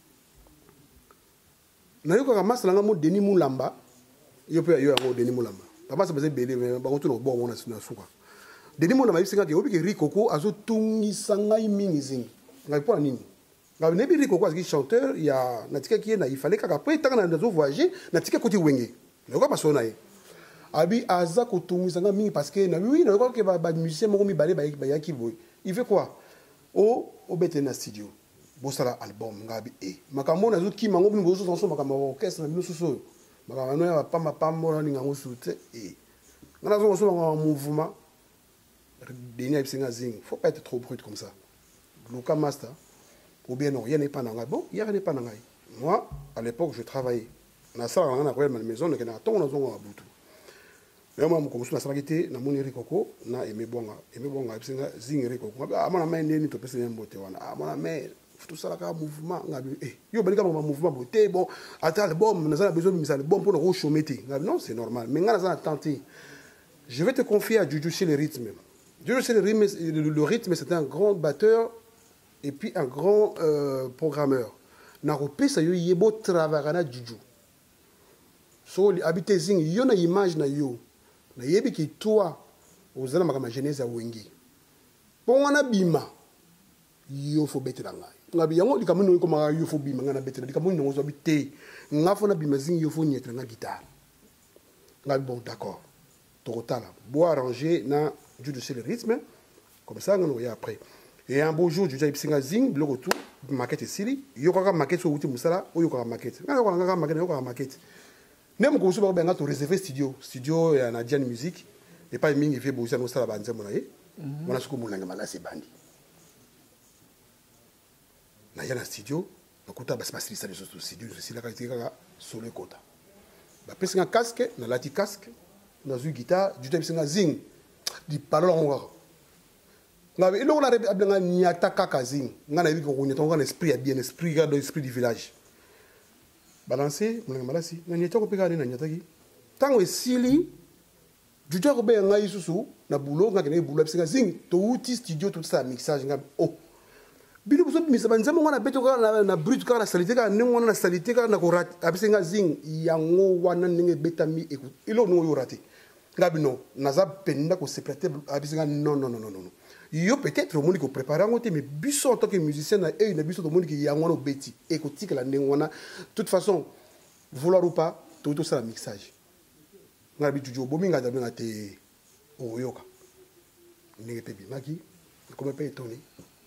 [SPEAKER 1] Na yoko kama sala ngamo Denis Moulamba yo pe yo yango Denis Moulamba papa ça faisait belé ba ko to no bon na suka Denis Moulamba bisinga ke obi ke Rikoko azo tungisa ngai mingi zingi ngai po nini ngai ne bi Rikoko aziki chanteur ya natika ki na il fallait kaka après tant na zo voyager natika côté Wenge ne ko pasona ye abi aza ko tungisa ngai mingi parce que na oui na ko ke ba musicien mo mi balé ba yaki boy il fait quoi o bete na studio bosala album ngabi makambo na zuki mango bino bozo sanso makambo orchestre na bino suso makambo ya pamba pamba na ngango sute ngana zo so ngwa mouvement denia ibsinga zing faut pas être trop brut comme ça Luka Master ou bien non il n'est pas dans bon il n'est pas dans moi à l'époque je travaillais na sala ngana ko na maison na kana tongo na zo ngwa butu mais moi comme ça sala kité na moni Rikoko na emebonga ibsinga zing Rikoko amana mai ndeni to pesa mbote wana amana mai tout ça là mouvement ngabi yo balika ma mouvement boté bon attends album nous avons besoin de mise bon pour le chomete non c'est normal mais ngana ça tenté je vais te confier à Juju chez le rythme Juju chez le rythme c'est un grand batteur et puis un grand programmeur na repesa yo yebo travailler na Juju so habiter zing yo na image na yo na yebi ki toi ozala makama genèse ya Wenge bon wana bima yo faut bettre nga ngabi yango likamino ko ma yo faut bima ngana bettre likamino ngo zo bité ngafo na bima zing yo faut nyetra nga guitare ngabi bon d'accord totala bo arranger na du de le rythme comme ça ngano ya après et un beau jour du jai singa zing le retour maquette sili yo ka maquette so wuti musala o yo ka maquette ngana ko nga maquette yo ka maquette nem ko so ba nga to réserver studio ya na Diane musique et pas mingi fait bo no sala banze mona ye mona suko mulanga malasi bandi na yana studio nakuta basi basilisa les autres studio sila ka tika solo kota ba pesinga casque na lati casque na zu guitare du tebisinga zing di parole ngwa ngabe ilo na rebe ablenga nyata kaka zing ngana ibi ko nyata ngana esprit ya bien esprit ga do esprit du village balancer mulanga malasi na nyata ko peka na nyata ki tango esili du ko be ngai susu na boulot ngakene boulot pesinga zing to uti studio tout ça mixage ngabe oh bilu buso misa banzamo ngana beto ka na brut ka na salité ka ngona na salité ka na ko rat abisenga zing yango wana ninge betami écoute ilo no yo raté ngabi non naza penda ko secrétaire abisenga non yo peut-être moni ko préparer ngote mais biso en tant que musicien na na biso to moni ki yango no beti écoute la ngona toute façon vouloir ou pas tout ça la mixage ngabi tujo bominga da benga te oyoka ninge pebi maki comme pas étonné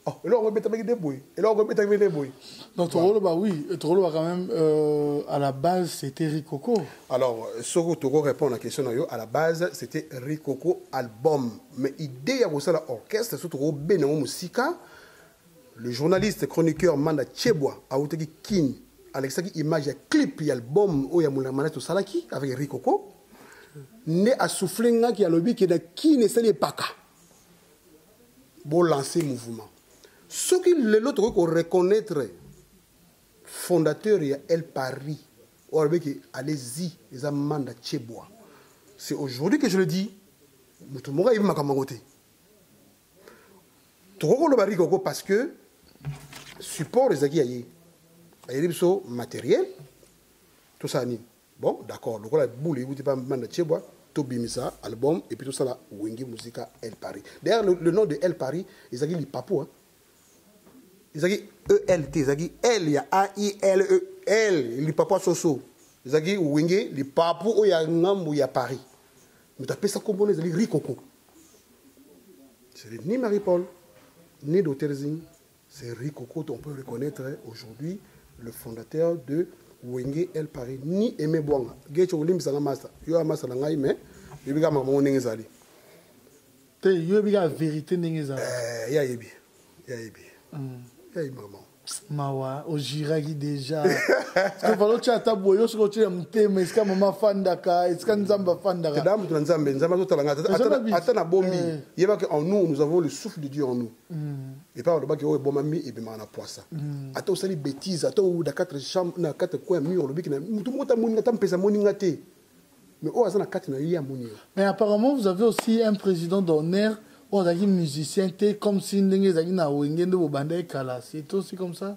[SPEAKER 1] Oh, et là on remet avec des bouilles. Et là on remet avec des bouilles.
[SPEAKER 2] Donc Toro, bah oui, Toro quand même à la base c'était Rikoko.
[SPEAKER 1] Alors, Soro Toro répond à la question à la base c'était Rikoko album. Mais idée à ça l'orchestre surtout Beno Musika, le journaliste chroniqueur Manda Cheboa a outé kin Alexaki image clip et album où il y a Moulamana to Salaki avec Rikoko. Ne a soufflé nga qui a lobby qui est kin et c'est les paka. Bon lancer mouvement. Ce qui l'autre qu'on reconnaître fondateur il y a El Paris. Allez-y, les amanda Cheboa. C'est aujourd'hui que je le dis. Mutumora il m'a kamangoté. Trop le Rikoko parce que support les aguiaïe. Il y a matériel. Tout ça ni. Bon, d'accord. Le rôle boule il pas manda Cheboa. Tobimisa album et puis tout ça là Wingi Musica El Paris. D'ailleurs le nom de El Paris, ils ont dit papou hein. Ils ont dit ELT, ils ont dit L, il y a A-I-L-E, L, les papou soso. Ils ont dit Wingi, les papou, il y a Ngambu, il y a Paris. Mais tu appelles ça comme on ils ont dit Rikoko. C'est ni Marie-Paul, ni Dr Zing, c'est Rikoko, on peut reconnaître aujourd'hui le fondateur de Wingi El Paris, ni Aimé Bouanga. Gecho Olim Sanga Master, yo Master Langai, mais il y a un Nengezali.
[SPEAKER 2] Il y a la vérité Nengezali.
[SPEAKER 1] Il y a Yebi. Il y a Yebi. Il y a Yebi, maman.
[SPEAKER 2] Mawa, au Jiragi déjà. Est-ce que vous avez un tabou, est-ce que vous avez un thème, est-ce que maman Fandaka, est-ce que Nzamba Fandaka?
[SPEAKER 1] Attends, nous, nous avons le souffle de Dieu en nous. Et pas le bac est bon mamie et bien on a poisson. Attends, ça les bêtises, attends, dans quatre chambres, dans quatre coins murs, le bic, tout le monde a mon pesa moningate. Mais oh, ça n'a quatre n'a rien monio.
[SPEAKER 2] Mais apparemment, vous avez aussi un président d'honneur. On a dit musicien, comme si vous avez un wingendo au bandé kala. C'est aussi comme ça?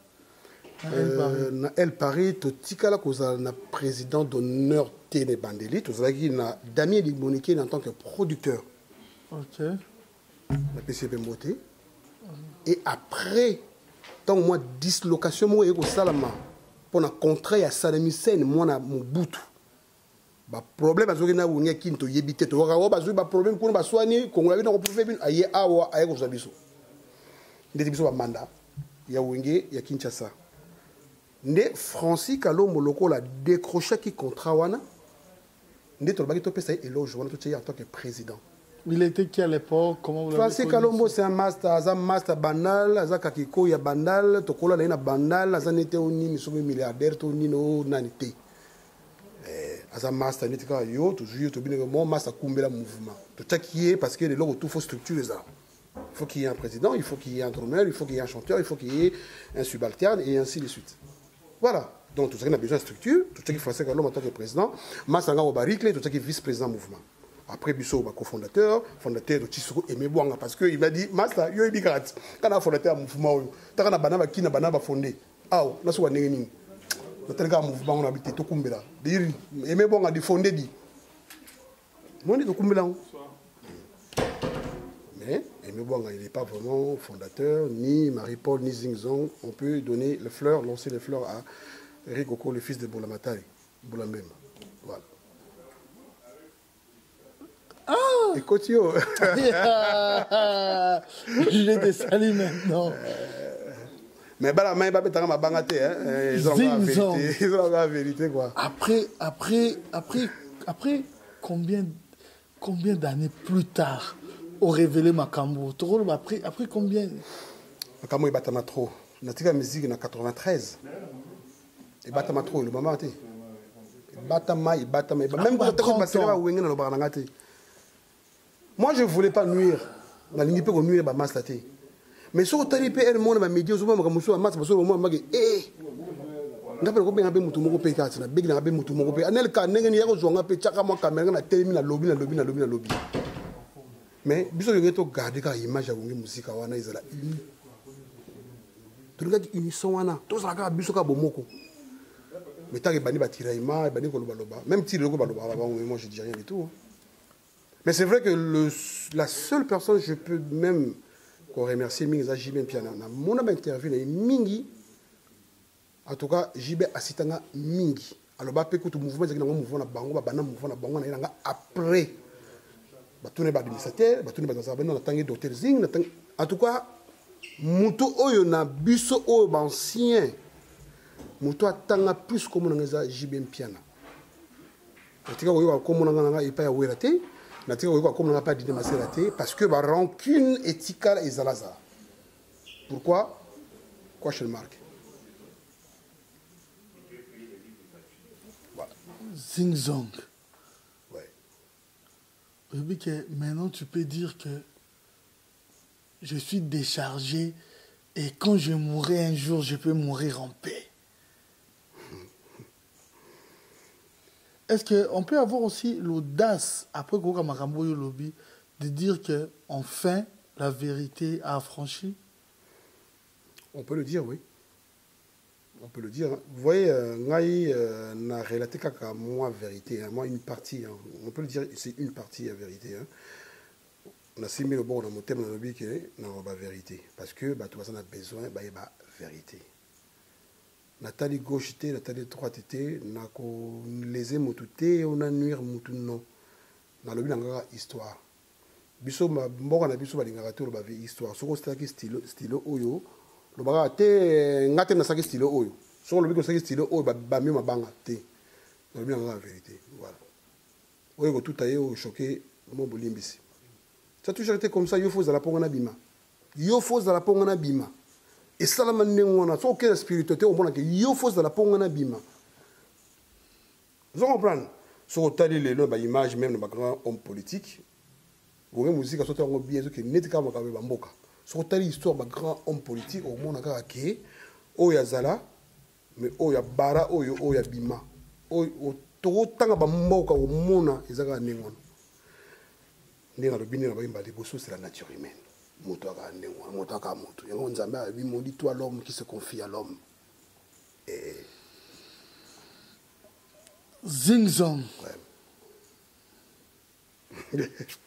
[SPEAKER 1] El Paris, tout tika la cause na président d'honneur Téné Bandeli, tout ça qui na Damien Ligboniké en tant que producteur.
[SPEAKER 2] Ok.
[SPEAKER 1] La PCB Moté. Et après, tant au moins dislocation, moi et au Salama pour un contrat à Salami Sen, moi na mon bout. Ba problème azoki na wunye kinto yebite to waka ba zo ba problème ko ba soigner ko ngala na ko profet bin aye awa aye ko zabiso ndeti biso ba manda ya wenge ya Kinshasa nde Francis Kalombo lokola décroché qui contrat wana nde to ba ki to pesa éloge wana to tché en tant que président.
[SPEAKER 2] Il était qui à l'époque? Comment vous
[SPEAKER 1] l'avez connu? Francis Kalombo c'est un master banal aza kakiko ya bandal to kola na bandal aza nete oni miso milliardaire to nino nanité. As un master nitika yo toujours to bien mon master kumbela mouvement tout ça qui est parce que les logo tout faut structurer ça. Il faut qu'il y ait un président, il faut qu'il y ait un drummer, il faut qu'il y ait un chanteur, il faut qu'il y ait un subalterne et ainsi de suite. Voilà. Donc tout ça qui a besoin de structure, tout ça qui fait que l'homme en tant que président, Massanga Obaricle, tout ça qui est vice-président mouvement. Après Bissot cofondateur, fondateur de Tshisoko Aimé Bouanga parce que il m'a dit master yo ibikat quand on fondateur mouvement ta kana bana ba kina bana ba fondé. Ah, na so wanenge nini. Le mouvement on habite tout Kumbela. Dire Aimé bon a fondé dit. Moi dit tout Kumbela. Mais Aimé bon il n'est pas vraiment fondateur ni Marie-Paul ni Zingzong. On peut donner les fleurs, lancer les fleurs à Rikoko le fils de Boulamatari, Boulamem. Voilà.
[SPEAKER 2] Ah.
[SPEAKER 1] Écoute yo.
[SPEAKER 2] Je l'ai dessali maintenant.
[SPEAKER 1] Mais bah la main pas pétard ma bangate hein. Ils ont la vérité. Ils ont la vérité quoi.
[SPEAKER 2] Après combien d'années plus tard on révélé Makambo. Après combien?
[SPEAKER 1] Makambo il batama trop. Natika musique en 93. Il batama trop le moment té. Batama même quand tu passer là wengena le barangate. Moi je voulais pas nuire. La ligne peut nuire ba maslaté. Mais si vous avez un monde qui média, vous avez un monde qui ndape ko benga be mutu moko pe katina big na be mutu moko pe anel ka nenge ni yako zonga pe chaka mo camera na telemi na lobby. Mais biso yenge to garder ka image ya ngi musika wana izala ini to nga unison wana to sala ka biso ka bomoko mais tant que bani batira ima bani ko loba même tire ko baloba moi je dis rien du tout. Mais c'est vrai que la seule personne je peux même qu'on remercie mingi za JB Piana na mon interview na mingi. En tout cas, JB Asitanga mingi. Alors, bah, pécou tout mouvement, c'est que nous mouvement na bango, bah, banana mouvement na bango, na yanga après. Bah, tout n'est pas administrateur, bah, tout n'est pas dans sa banane, na tangi d'hôtel zing, en tout cas, Muto oyo na biso oyo bancien. Muto atanga plus comme on a JBM Piana. Natika oyo comme on a pas ya werate. Natika oyo comme on a pas dit maserate parce que ba rancune éthique et zalaza. Pourquoi? Question mark. Voilà.
[SPEAKER 2] Zingzong.
[SPEAKER 1] Ouais.
[SPEAKER 2] Oui, que maintenant tu peux dire que je suis déchargé et quand je mourrai un jour, je peux mourir en paix. Est-ce qu'on peut avoir aussi l'audace, après Koka Makambo Yolobi, de dire que enfin la vérité a affranchi?
[SPEAKER 1] On peut le dire, oui. On peut le dire. Vous voyez, Ngaï n'a relaté qu'à moi vérité. Moi, une partie. On peut le dire, c'est une partie la vérité. On a simé le bon dans mon thème, dans le but que non, la vérité. Parce que tout le monde a besoin de la vérité. Nathalie gauche, Nathalie droite, les émoutes, on a nuire moutou non. Dans le but, on a histoire. Biso, on a biso, on a histoire. Ce qui est stylo, oyo. Le baga te ngate na saki stylo oyo. So le biko saki stylo oyo ba mi mabanga te. Le bien la vérité. Voilà. Oyo ko tout aye o choqué mon bolimbisi. Ça a toujours été comme ça, yo faut za la ponga na bima. Yo faut za la ponga na bima. Et ça la manne ngona so que la spiritualité au mona que yo faut za la ponga na bima. Vous comprenez? So tali le ba image même de grand homme politique. Vous voyez musique so tango bien so que netika makabe ba mboka. Sur telle histoire, un grand homme politique, au monde a qui Oya Zala, mais Oya Bara, Oya Bima. Au Tanga Bamboka, au Mona, ils ont un néon. Néon, le bini, c'est la nature humaine. Moutaka, néon, Moutaka, Moutou. Et on Zamba, lui, m'ont dit, toi, l'homme qui se confie à l'homme. Et.
[SPEAKER 2] Zingzong.
[SPEAKER 1] Ouais.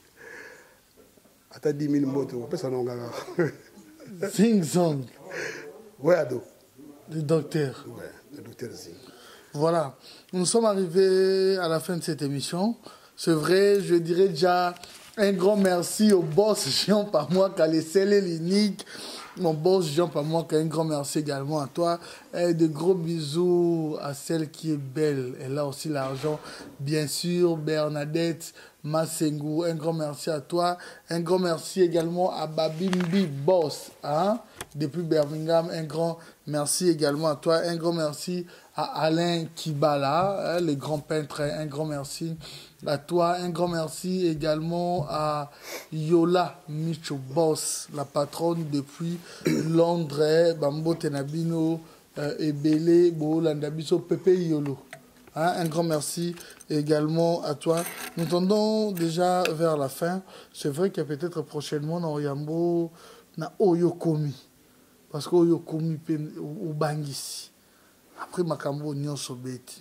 [SPEAKER 1] Ata 10 000 mots, on peut s'en engager.
[SPEAKER 2] Zingzong.
[SPEAKER 1] Ouais, Ado.
[SPEAKER 2] Le docteur.
[SPEAKER 1] Ouais, le docteur Zing.
[SPEAKER 2] Voilà. Nous sommes arrivés à la fin de cette émission. C'est vrai, je dirais déjà un grand merci au boss Jean Pamoua qui a laissé l'unique. Mon boss Jean Pamoua, un grand merci également à toi. Et de gros bisous à celle qui est belle. Elle a aussi l'argent. Bien sûr, Bernadette Massengou, un grand merci à toi. Un grand merci également à Babimbi Boss, hein, depuis Birmingham. Un grand merci également à toi. Un grand merci à Alain Kibala, hein, le grand peintre. Un grand merci à toi. Un grand merci également à Yola Micho Boss, la patronne depuis Londres, Bambo Tenabino, Ebele, Bolandabiso, Pepe Yolo. Hein, un grand merci également à toi. Nous tendons déjà vers la fin. C'est vrai que peut-être prochainement, dans Oyambo, na Oyokomi. Parce que Oyokomi, au Bangisi. Après, Makambo, Nyon Sobeti.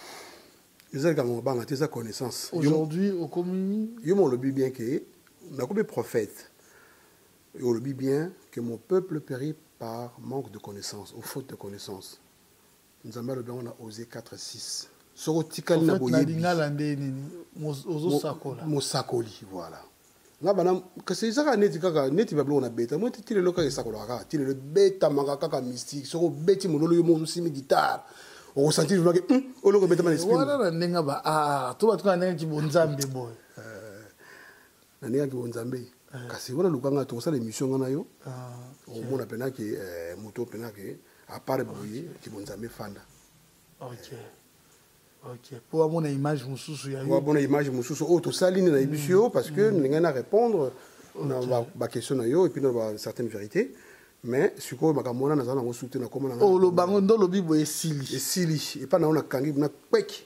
[SPEAKER 1] Connaissance.
[SPEAKER 2] Aujourd'hui, au communis.
[SPEAKER 1] Je me dis bien que, on a comme prophète, et on le dit bien que mon peuple périt par manque de connaissance, ou faute de connaissance. Nous avons on a osé 4-6. Sorotikali na boyebi. Mosakoli, voilà. Nga bana kasi zaka neti kaka neti bablo na beta mo titile loka esakola kaka tile le beta manga kaka mystique soko beti mololo yo mo simi guitare o sentir que o loko beta man esprit
[SPEAKER 2] wala na nenga ba to batuna nenga ki bonzambe boy
[SPEAKER 1] na nenga ki bonzambe kasi wala lukanga to sala émission ngana yo o mona pena ki moto pena ki à part boye ki bonzambe fanda.
[SPEAKER 2] OK. Ok. Pour avoir une image moussous, il y a
[SPEAKER 1] pour avoir une image moussous, autre saline dans l'émission parce que nous n'avons à répondre à la question et puis nous avons certaines vérités. Mais ce que nous avons soutenu comment on a.
[SPEAKER 2] Oh, le bangondo le bibo est sili.
[SPEAKER 1] Et sili et pas dans la kangi na kwek.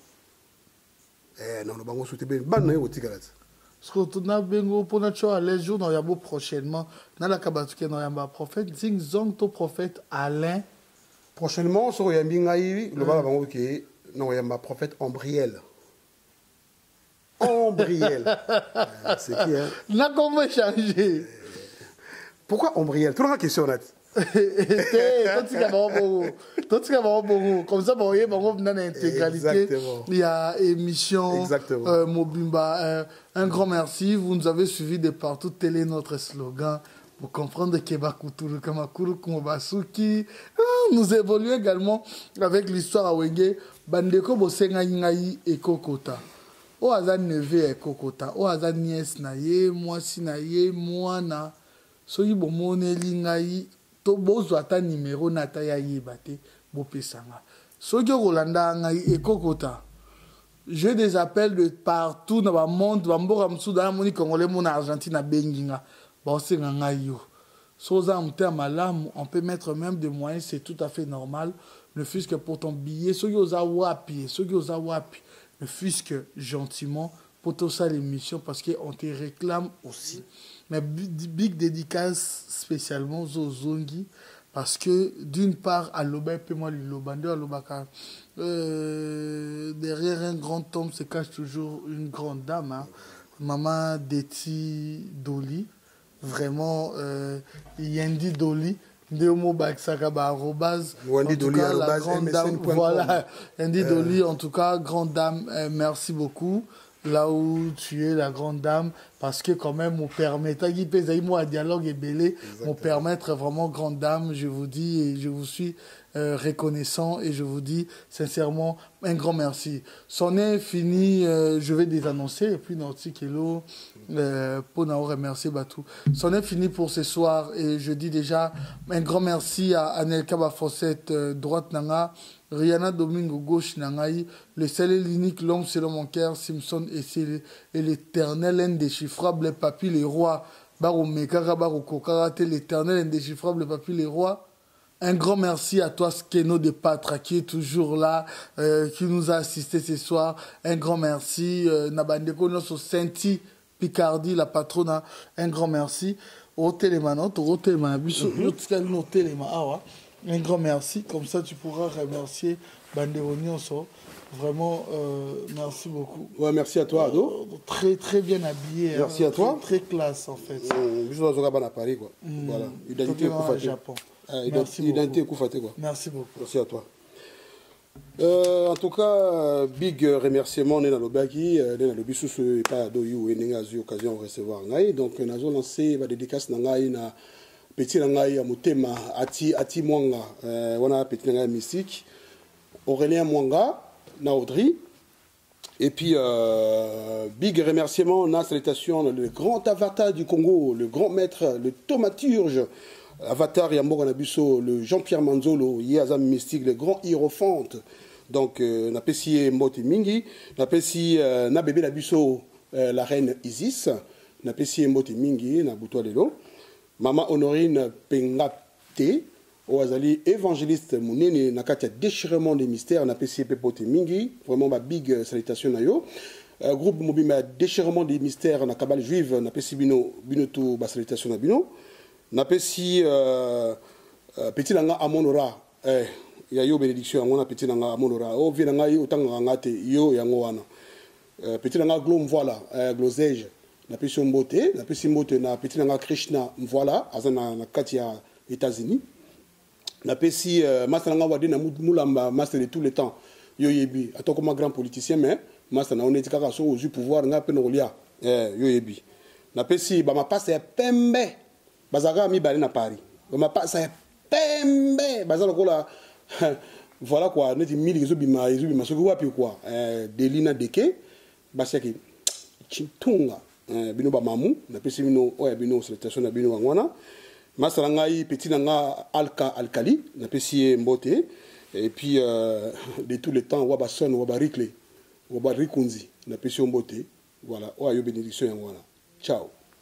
[SPEAKER 1] Non le bangondo soutenu ben ban na yo tikalat.
[SPEAKER 2] Ce que tu n'as bengo pour notre les jours dans yabo prochainement dans la kabatuke dans yamba prophète Zingzong to prophète Alain
[SPEAKER 1] prochainement sur yambingai le baba bango qui non, il y a ma prophète Ombriel. Ombriel. C'est qui, hein?
[SPEAKER 2] N'a comment changer?
[SPEAKER 1] Pourquoi Ombriel? Tout le monde a question là.
[SPEAKER 2] Comme ça, vous voyez, l'intégralité. Il y a émission Mobimba. Un grand merci. Vous nous avez suivis de partout. Tel est notre slogan. Vous comprenez que Bakuturu Kamakuru Kumobasuki. Nous évoluons également avec l'histoire à Wenge. Bandeko Bosenga Ngai et Kokota. O aza neve et Kokota. O aza nièce na ye, mwasi na ye, mwana. Soki bomone lingai. To bozo ata numéro na ta ya yebate. Bopesanga. Soki Rolanda Ngai et Kokota. J'ai des appels de partout dans le monde. Bamboka Msouda, Moni Congolais, mon Argentine à Benginga. Bosenga Ngai yo. Soza en termes à l'âme, on peut mettre même des moyens, c'est tout à fait normal. Ne fût-ce que pour ton billet, ceux qui osent wapi, ne fût-ce que gentiment pour tout ça l'émission parce qu'on te réclame aussi. Mais big dédicace spécialement aux Zongi parce que d'une part, à l'Oba, moi derrière un grand homme se cache toujours une grande dame. Hein. Maman Deti Doli. Vraiment, Yendi Doli, Ndéomo Baksakaba, arrobase, en tout cas, la grande dame, voilà, Yendi Doli, en tout cas, grande dame, merci beaucoup, là où tu es, la grande dame, parce que quand même, on permet, moi, dialogue et belé, on permettre vraiment, grande dame, je vous dis, et je vous suis reconnaissant, et je vous dis, sincèrement, un grand merci. C'en est fini, je vais désannoncer, et puis, notre Kelo, pour nous remercier Batou. C'en est fini pour ce soir et je dis déjà un grand merci à Anelka Bafossette droite nanga, Rihanna Domingo gauche nangaï, le seul et l'unique l'homme selon mon cœur, Simpson et l'éternel indéchiffrable papy les rois, Barou Mekara Barou Kokarate, l'éternel indéchiffrable papy les rois. Un grand merci à toi, Skeno de Patra, qui est toujours là, qui nous a assisté ce soir. Un grand merci. Nabandeko Nosso Senti Picardie, la patronne, un grand merci. Au téléman, un grand merci. Comme ça, tu pourras remercier Banderonioso. Vraiment, merci beaucoup.
[SPEAKER 1] Ouais, merci à toi, Ado.
[SPEAKER 2] Très, très bien habillé.
[SPEAKER 1] Merci à toi.
[SPEAKER 2] Très classe, en fait.
[SPEAKER 1] Juste dans à Paris, quoi. Voilà. Identité
[SPEAKER 2] au Japon.
[SPEAKER 1] Identité Koufaté, quoi.
[SPEAKER 2] Merci beaucoup.
[SPEAKER 1] Merci à toi. En tout cas, big remerciement dans le Baki, dans le Bissous et pas d'Oyou et n'engazi occasion de recevoir Ngai. Donc, nous avons lancé la dédicace Ngai na petit Ngai à Mutema, Ati Mwanga, on a petit Ngai mystique, Aurélien Mwanga, na Audrey. Et puis, big remerciement, na salutation, le grand avatar du Congo, le grand maître, le thaumaturge. Avatar Yambo Nabuso, le Jean-Pierre Manzolo, Yazam Mystique, le grand hiérophante. Donc, n'a pas si Moti Mingi, n'a pas si n'a bébé Nabuso, la reine Isis, n'a pas si Moti Mingi, n'a boutoua lelo. Maman Honorine Pengate, Oazali évangéliste Mounene, n'a qu'à déchirement des mystères, n'a pas si Moti Mingi, vraiment ma big salutation nayo. Groupe mobile déchirement des mystères, n'a cabale juive, n'a pas si binoto, ba salutation na bino. Napesi petit nanga amonora ya yo bénédiction ngona petit nanga amonora o vi nanga yo tanga ngate yo yango wana petit nanga glom voilà glosege napesi mbote na petit nanga Krishna voilà azana na kati ya États-Unis napesi master nanga wadi na mulamba master de tout le temps yo yebi atoko ma grand politicien mais master na oneti kaka so au pouvoir nga pe no lia yo yebi napesi ba ma passe pembe Bazaga mi balé na Paris. Ma pas ça pembe. Bazalo kola voilà quoi. Neti mili izubima so wapi quoi. Delina deke basiaki chintunga bino ba mamu na pesi bino oya bino salutation na bino ngwana. Masala ngai petit nanga alkali na pesi mbote et puis de tout le temps waba son waba rikle waba rikunzi na pesi mbote voilà oya yo bénédiction ngwana. Ciao.